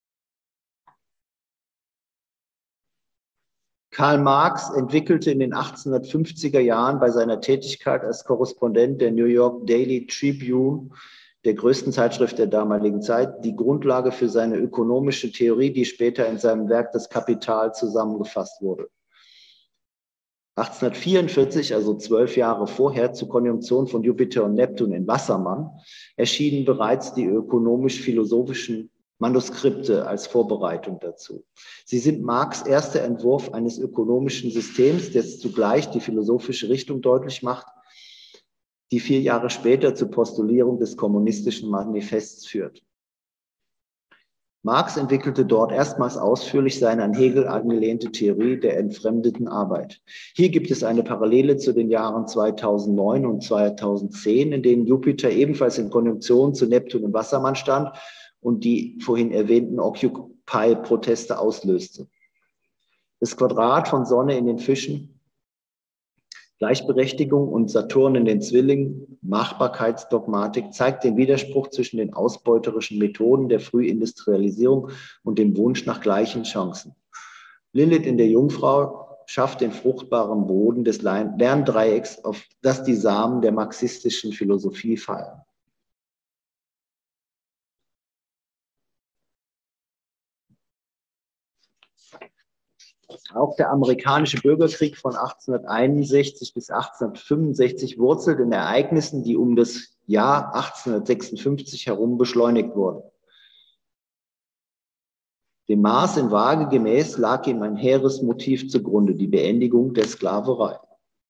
Karl Marx entwickelte in den 1850er Jahren bei seiner Tätigkeit als Korrespondent der New York Daily Tribune, der größten Zeitschrift der damaligen Zeit, die Grundlage für seine ökonomische Theorie, die später in seinem Werk Das Kapital zusammengefasst wurde. 1844, also 12 Jahre vorher, zur Konjunktion von Jupiter und Neptun in Wassermann, erschienen bereits die ökonomisch-philosophischen Manuskripte als Vorbereitung dazu. Sie sind Marx' erster Entwurf eines ökonomischen Systems, das zugleich die philosophische Richtung deutlich macht, die 4 Jahre später zur Postulierung des kommunistischen Manifests führt. Marx entwickelte dort erstmals ausführlich seine an Hegel angelehnte Theorie der entfremdeten Arbeit. Hier gibt es eine Parallele zu den Jahren 2009 und 2010, in denen Jupiter ebenfalls in Konjunktion zu Neptun im Wassermann stand und die vorhin erwähnten Occupy-Proteste auslöste. Das Quadrat von Sonne in den Fischen, Gleichberechtigung und Saturn in den Zwillingen, Machbarkeitsdogmatik, zeigt den Widerspruch zwischen den ausbeuterischen Methoden der Frühindustrialisierung und dem Wunsch nach gleichen Chancen. Lilith in der Jungfrau schafft den fruchtbaren Boden des Lerndreiecks, auf das die Samen der marxistischen Philosophie fallen. Auch der amerikanische Bürgerkrieg von 1861 bis 1865 wurzelt in Ereignissen, die um das Jahr 1856 herum beschleunigt wurden. Dem Mars in Waage gemäß lag ihm ein hehres Motiv zugrunde, die Beendigung der Sklaverei.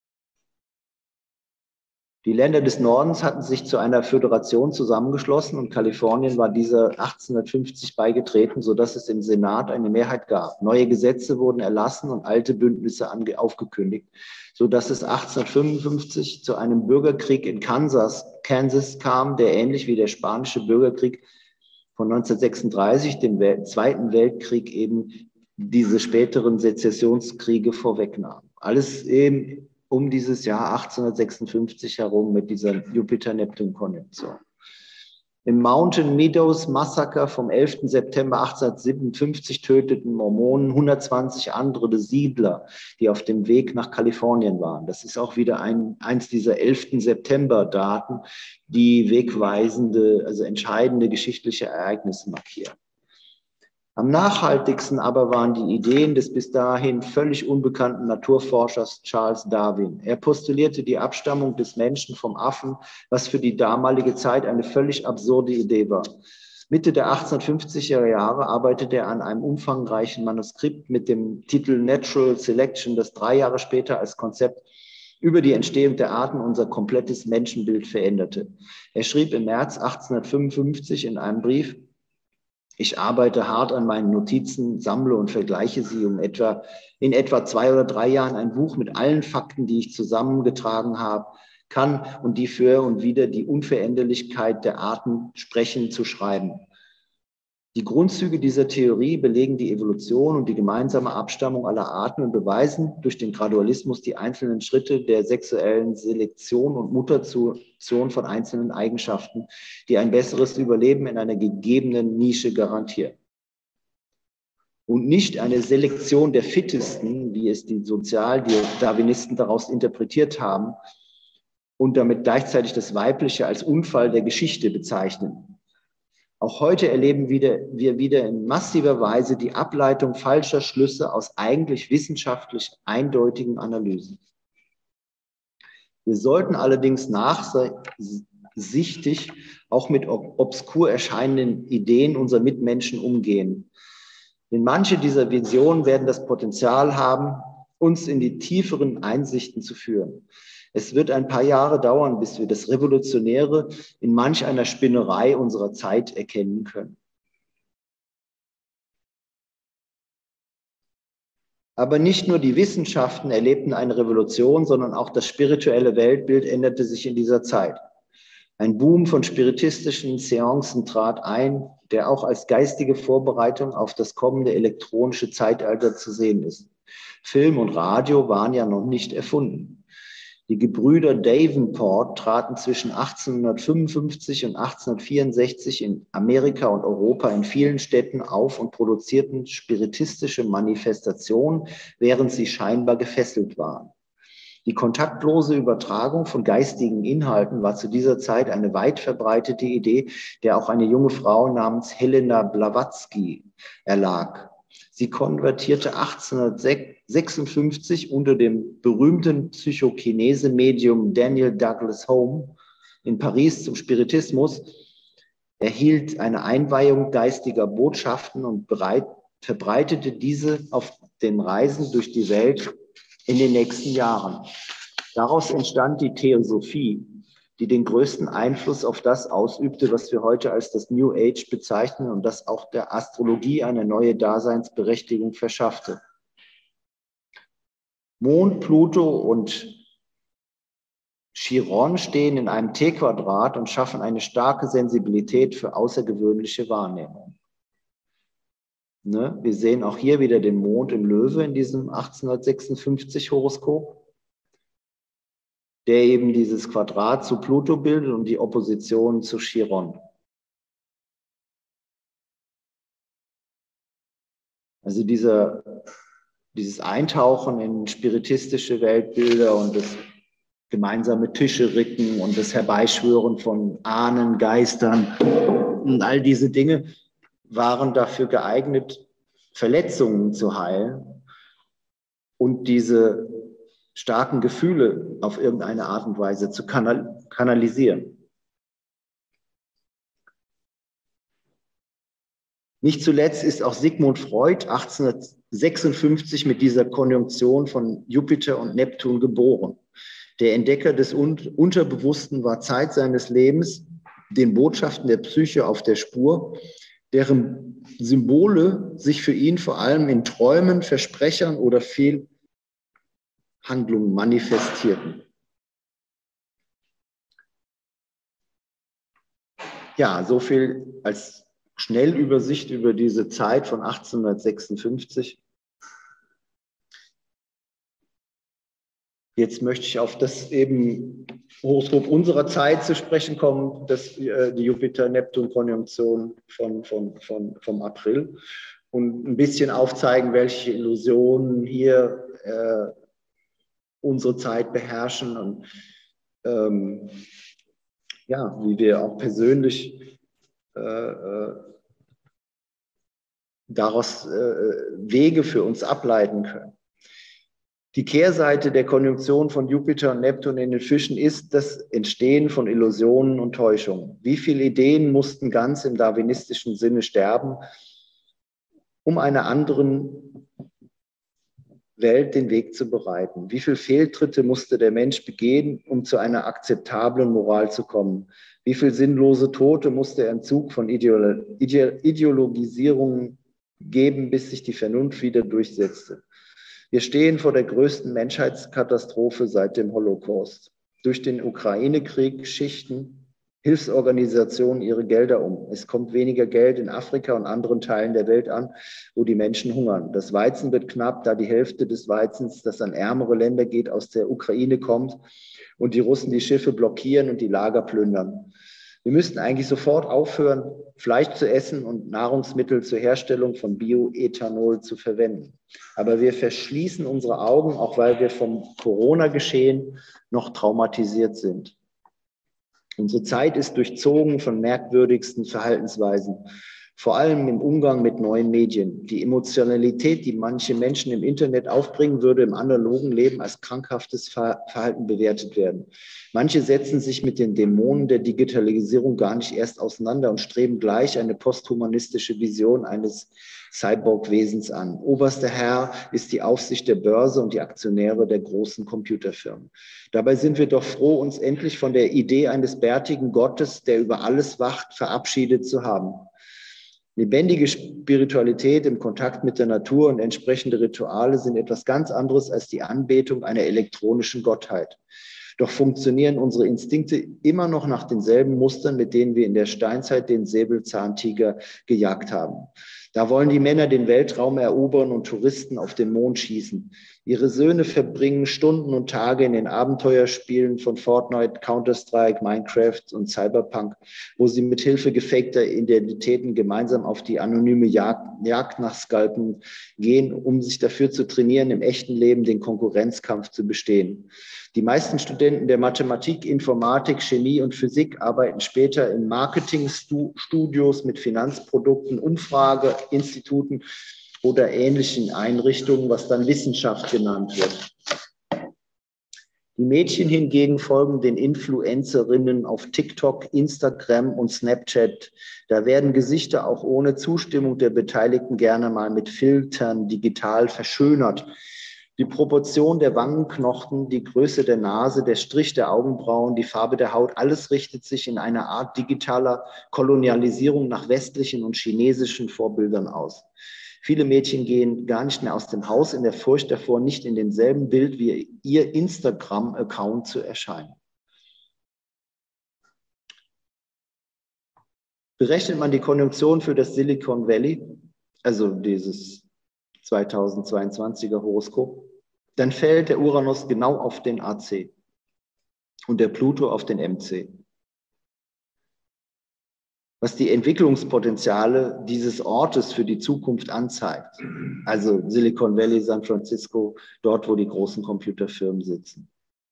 Die Länder des Nordens hatten sich zu einer Föderation zusammengeschlossen und Kalifornien war dieser 1850 beigetreten, sodass es im Senat eine Mehrheit gab. Neue Gesetze wurden erlassen und alte Bündnisse aufgekündigt, sodass es 1855 zu einem Bürgerkrieg in Kansas kam, der ähnlich wie der spanische Bürgerkrieg von 1936, dem Zweiten Weltkrieg, eben diese späteren Sezessionskriege vorwegnahm. Alles eben um dieses Jahr 1856 herum mit dieser Jupiter-Neptun-Konjunktion. Im Mountain Meadows Massaker vom 11. September 1857 töteten Mormonen 120 andere Siedler, die auf dem Weg nach Kalifornien waren. Das ist auch wieder eins dieser 11. September-Daten, die wegweisende, also entscheidende geschichtliche Ereignisse markieren. Am nachhaltigsten aber waren die Ideen des bis dahin völlig unbekannten Naturforschers Charles Darwin. Er postulierte die Abstammung des Menschen vom Affen, was für die damalige Zeit eine völlig absurde Idee war. Mitte der 1850er Jahre arbeitete er an einem umfangreichen Manuskript mit dem Titel Natural Selection, das 3 Jahre später als Konzept über die Entstehung der Arten unser komplettes Menschenbild veränderte. Er schrieb im März 1855 in einem Brief: Ich arbeite hart an meinen Notizen, sammle und vergleiche sie, um in etwa 2 oder 3 Jahren ein Buch mit allen Fakten, die ich zusammengetragen kann und die für und wieder die Unveränderlichkeit der Arten sprechen, zu schreiben. Die Grundzüge dieser Theorie belegen die Evolution und die gemeinsame Abstammung aller Arten und beweisen durch den Gradualismus die einzelnen Schritte der sexuellen Selektion und Mutation von einzelnen Eigenschaften, die ein besseres Überleben in einer gegebenen Nische garantieren. Und nicht eine Selektion der Fittesten, wie es die Sozialdarwinisten daraus interpretiert haben und damit gleichzeitig das Weibliche als Unfall der Geschichte bezeichnen. Auch heute erleben wir wieder in massiver Weise die Ableitung falscher Schlüsse aus eigentlich wissenschaftlich eindeutigen Analysen. Wir sollten allerdings nachsichtig auch mit obskur erscheinenden Ideen unserer Mitmenschen umgehen. Denn manche dieser Visionen werden das Potenzial haben, uns in die tieferen Einsichten zu führen. Es wird ein paar Jahre dauern, bis wir das Revolutionäre in manch einer Spinnerei unserer Zeit erkennen können. Aber nicht nur die Wissenschaften erlebten eine Revolution, sondern auch das spirituelle Weltbild änderte sich in dieser Zeit. Ein Boom von spiritistischen Seancen trat ein, der auch als geistige Vorbereitung auf das kommende elektronische Zeitalter zu sehen ist. Film und Radio waren ja noch nicht erfunden. Die Gebrüder Davenport traten zwischen 1855 und 1864 in Amerika und Europa in vielen Städten auf und produzierten spiritistische Manifestationen, während sie scheinbar gefesselt waren. Die kontaktlose Übertragung von geistigen Inhalten war zu dieser Zeit eine weit verbreitete Idee, der auch eine junge Frau namens Helena Blavatsky erlag. Sie konvertierte 1856 unter dem berühmten Psychokinese-Medium Daniel Douglas Home in Paris zum Spiritismus, erhielt eine Einweihung geistiger Botschaften und verbreitete diese auf den Reisen durch die Welt in den nächsten Jahren. Daraus entstand die Theosophie, die den größten Einfluss auf das ausübte, was wir heute als das New Age bezeichnen und das auch der Astrologie eine neue Daseinsberechtigung verschaffte. Mond, Pluto und Chiron stehen in einem T-Quadrat und schaffen eine starke Sensibilität für außergewöhnliche Wahrnehmung. Ne? Wir sehen auch hier wieder den Mond im Löwe in diesem 1856 Horoskop, der eben dieses Quadrat zu Pluto bildet und die Opposition zu Chiron. Also dieses Eintauchen in spiritistische Weltbilder und das gemeinsame Tischericken und das Herbeischwören von Ahnen, Geistern und all diese Dinge waren dafür geeignet, Verletzungen zu heilen und diese starken Gefühle auf irgendeine Art und Weise zu kanalisieren. Nicht zuletzt ist auch Sigmund Freud 1856 mit dieser Konjunktion von Jupiter und Neptun geboren. Der Entdecker des Unterbewussten war Zeit seines Lebens den Botschaften der Psyche auf der Spur, deren Symbole sich für ihn vor allem in Träumen, Versprechern oder Fehlhandlungen manifestierten. Ja, so viel als Schnellübersicht über diese Zeit von 1856. Jetzt möchte ich auf das eben Horoskop unserer Zeit zu sprechen kommen, die Jupiter-Neptun-Konjunktion vom April und ein bisschen aufzeigen, welche Illusionen hier unsere Zeit beherrschen und ja, wie wir auch persönlich daraus Wege für uns ableiten können. Die Kehrseite der Konjunktion von Jupiter und Neptun in den Fischen ist das Entstehen von Illusionen und Täuschungen. Wie viele Ideen mussten ganz im darwinistischen Sinne sterben, um einer anderen Welt den Weg zu bereiten? Wie viele Fehltritte musste der Mensch begehen, um zu einer akzeptablen Moral zu kommen? Wie viele sinnlose Tote musste er im Zug von Ideologisierungen geben, bis sich die Vernunft wieder durchsetzte? Wir stehen vor der größten Menschheitskatastrophe seit dem Holocaust. Durch den Ukraine-Krieg Hilfsorganisationen ihre Gelder um. Es kommt weniger Geld in Afrika und anderen Teilen der Welt an, wo die Menschen hungern. Das Weizen wird knapp, da die Hälfte des Weizens, das an ärmere Länder geht, aus der Ukraine kommt und die Russen die Schiffe blockieren und die Lager plündern. Wir müssten eigentlich sofort aufhören, Fleisch zu essen und Nahrungsmittel zur Herstellung von Bioethanol zu verwenden. Aber wir verschließen unsere Augen, auch weil wir vom Corona-Geschehen noch traumatisiert sind. Unsere Zeit ist durchzogen von merkwürdigsten Verhaltensweisen, vor allem im Umgang mit neuen Medien. Die Emotionalität, die manche Menschen im Internet aufbringen, würde im analogen Leben als krankhaftes Verhalten bewertet werden. Manche setzen sich mit den Dämonen der Digitalisierung gar nicht erst auseinander und streben gleich eine posthumanistische Vision eines Cyborg-Wesens an. Oberster Herr ist die Aufsicht der Börse und die Aktionäre der großen Computerfirmen. Dabei sind wir doch froh, uns endlich von der Idee eines bärtigen Gottes, der über alles wacht, verabschiedet zu haben. Lebendige Spiritualität im Kontakt mit der Natur und entsprechende Rituale sind etwas ganz anderes als die Anbetung einer elektronischen Gottheit. Doch funktionieren unsere Instinkte immer noch nach denselben Mustern, mit denen wir in der Steinzeit den Säbelzahntiger gejagt haben. Da wollen die Männer den Weltraum erobern und Touristen auf den Mond schießen. Ihre Söhne verbringen Stunden und Tage in den Abenteuerspielen von Fortnite, Counter-Strike, Minecraft und Cyberpunk, wo sie mit Hilfe gefakter Identitäten gemeinsam auf die anonyme Jagd nach Skalpen gehen, um sich dafür zu trainieren, im echten Leben den Konkurrenzkampf zu bestehen. Die meisten Studenten der Mathematik, Informatik, Chemie und Physik arbeiten später in Marketingstudios mit Finanzprodukten, Umfrageinstituten oder ähnlichen Einrichtungen, was dann Wissenschaft genannt wird. Die Mädchen hingegen folgen den Influencerinnen auf TikTok, Instagram und Snapchat. Da werden Gesichter auch ohne Zustimmung der Beteiligten gerne mal mit Filtern digital verschönert. Die Proportion der Wangenknochen, die Größe der Nase, der Strich der Augenbrauen, die Farbe der Haut, alles richtet sich in einer Art digitaler Kolonialisierung nach westlichen und chinesischen Vorbildern aus. Viele Mädchen gehen gar nicht mehr aus dem Haus in der Furcht davor, nicht in demselben Bild wie ihr Instagram-Account zu erscheinen. Berechnet man die Konjunktion für das Silicon Valley, also dieses 2022er Horoskop, dann fällt der Uranus genau auf den AC und der Pluto auf den MC. Was die Entwicklungspotenziale dieses Ortes für die Zukunft anzeigt. Also Silicon Valley, San Francisco, dort, wo die großen Computerfirmen sitzen.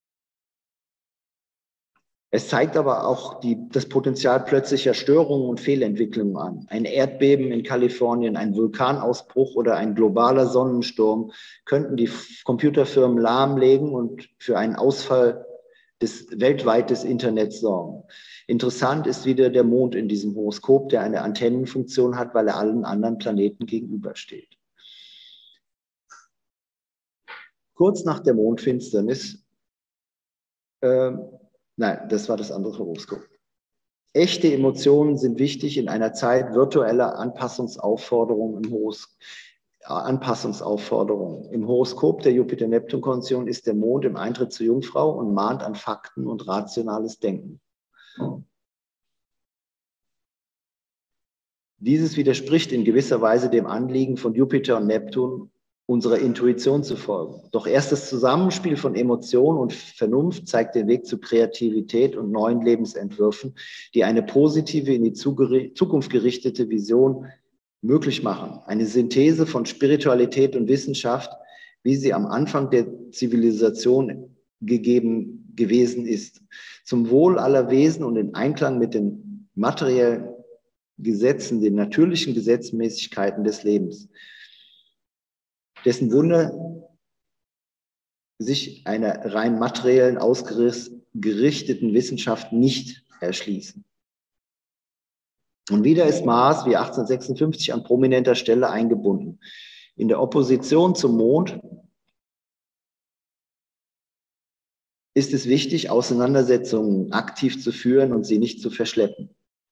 Es zeigt aber auch das Potenzial plötzlicher Störungen und Fehlentwicklungen an. Ein Erdbeben in Kalifornien, ein Vulkanausbruch oder ein globaler Sonnensturm könnten die Computerfirmen lahmlegen und für einen Ausfall weltweit des Internets sorgen. Interessant ist wieder der Mond in diesem Horoskop, der eine Antennenfunktion hat, weil er allen anderen Planeten gegenübersteht. Kurz nach der Mondfinsternis nein, das war das andere Horoskop. Echte Emotionen sind wichtig in einer Zeit virtueller Anpassungsaufforderungen im Horoskop der Jupiter-Neptun-Konjunktion ist der Mond im Eintritt zur Jungfrau und mahnt an Fakten und rationales Denken. Dieses widerspricht in gewisser Weise dem Anliegen von Jupiter und Neptun, unserer Intuition zu folgen. Doch erst das Zusammenspiel von Emotion und Vernunft zeigt den Weg zu Kreativität und neuen Lebensentwürfen, die eine positive, in die Zukunft gerichtete Vision möglich machen. Eine Synthese von Spiritualität und Wissenschaft, wie sie am Anfang der Zivilisation gewesen ist. Zum Wohl aller Wesen und in Einklang mit den materiellen Gesetzen, den natürlichen Gesetzmäßigkeiten des Lebens, dessen Wunder sich einer rein materiellen, ausgerichteten Wissenschaft nicht erschließen. Und wieder ist Mars wie 1856 an prominenter Stelle eingebunden. In der Opposition zum Mond ist es wichtig, Auseinandersetzungen aktiv zu führen und sie nicht zu verschleppen.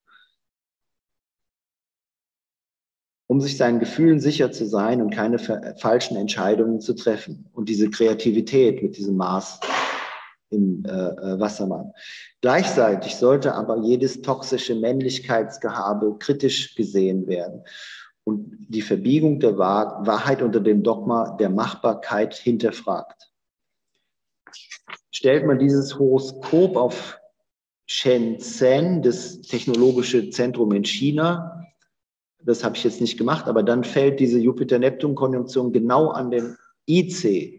Um sich seinen Gefühlen sicher zu sein und keine falschen Entscheidungen zu treffen. Und diese Kreativität mit diesem Mars im Wassermann. Gleichzeitig sollte aber jedes toxische Männlichkeitsgehabe kritisch gesehen werden und die Verbiegung der Wahrheit unter dem Dogma der Machbarkeit hinterfragt. Stellt man dieses Horoskop auf Shenzhen, das technologische Zentrum in China, das habe ich jetzt nicht gemacht, aber dann fällt diese Jupiter-Neptun-Konjunktion genau an den IC,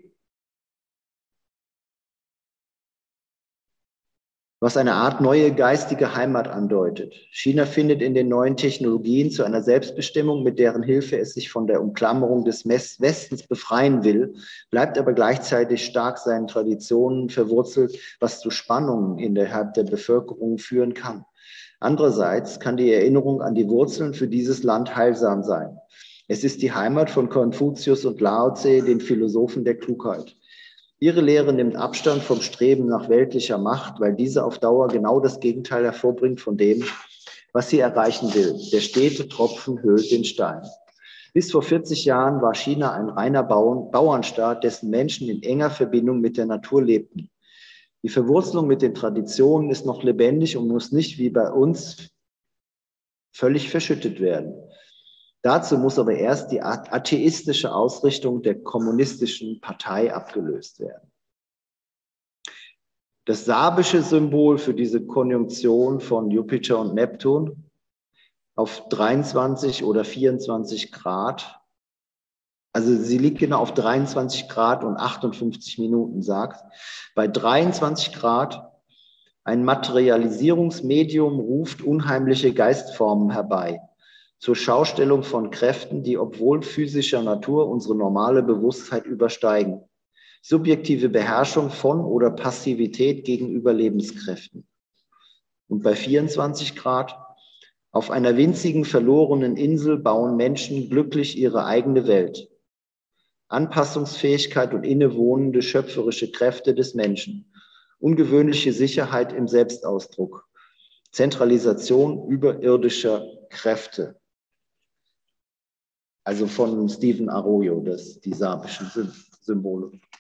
was eine Art neue geistige Heimat andeutet. China findet in den neuen Technologien zu einer Selbstbestimmung, mit deren Hilfe es sich von der Umklammerung des Westens befreien will, bleibt aber gleichzeitig stark seinen Traditionen verwurzelt, was zu Spannungen innerhalb der Bevölkerung führen kann. Andererseits kann die Erinnerung an die Wurzeln für dieses Land heilsam sein. Es ist die Heimat von Konfuzius und Lao Tse, den Philosophen der Klugheit. Ihre Lehre nimmt Abstand vom Streben nach weltlicher Macht, weil diese auf Dauer genau das Gegenteil hervorbringt von dem, was sie erreichen will. Der stete Tropfen höhlt den Stein. Bis vor 40 Jahren war China ein reiner Bauernstaat, dessen Menschen in enger Verbindung mit der Natur lebten. Die Verwurzelung mit den Traditionen ist noch lebendig und muss nicht wie bei uns völlig verschüttet werden. Dazu muss aber erst die atheistische Ausrichtung der kommunistischen Partei abgelöst werden. Das sabische Symbol für diese Konjunktion von Jupiter und Neptun auf 23 oder 24 Grad, also sie liegt genau auf 23 Grad und 58 Minuten, sagt, bei 23 Grad ein Materialisierungsmedium ruft unheimliche Geistformen herbei, zur Schaustellung von Kräften, die obwohl physischer Natur unsere normale Bewusstheit übersteigen. Subjektive Beherrschung von oder Passivität gegenüber Lebenskräften. Und bei 24 Grad, auf einer winzigen verlorenen Insel bauen Menschen glücklich ihre eigene Welt. Anpassungsfähigkeit und innewohnende schöpferische Kräfte des Menschen. Ungewöhnliche Sicherheit im Selbstausdruck. Zentralisation überirdischer Kräfte. Also von Stephen Arroyo, die sabischen Symbole.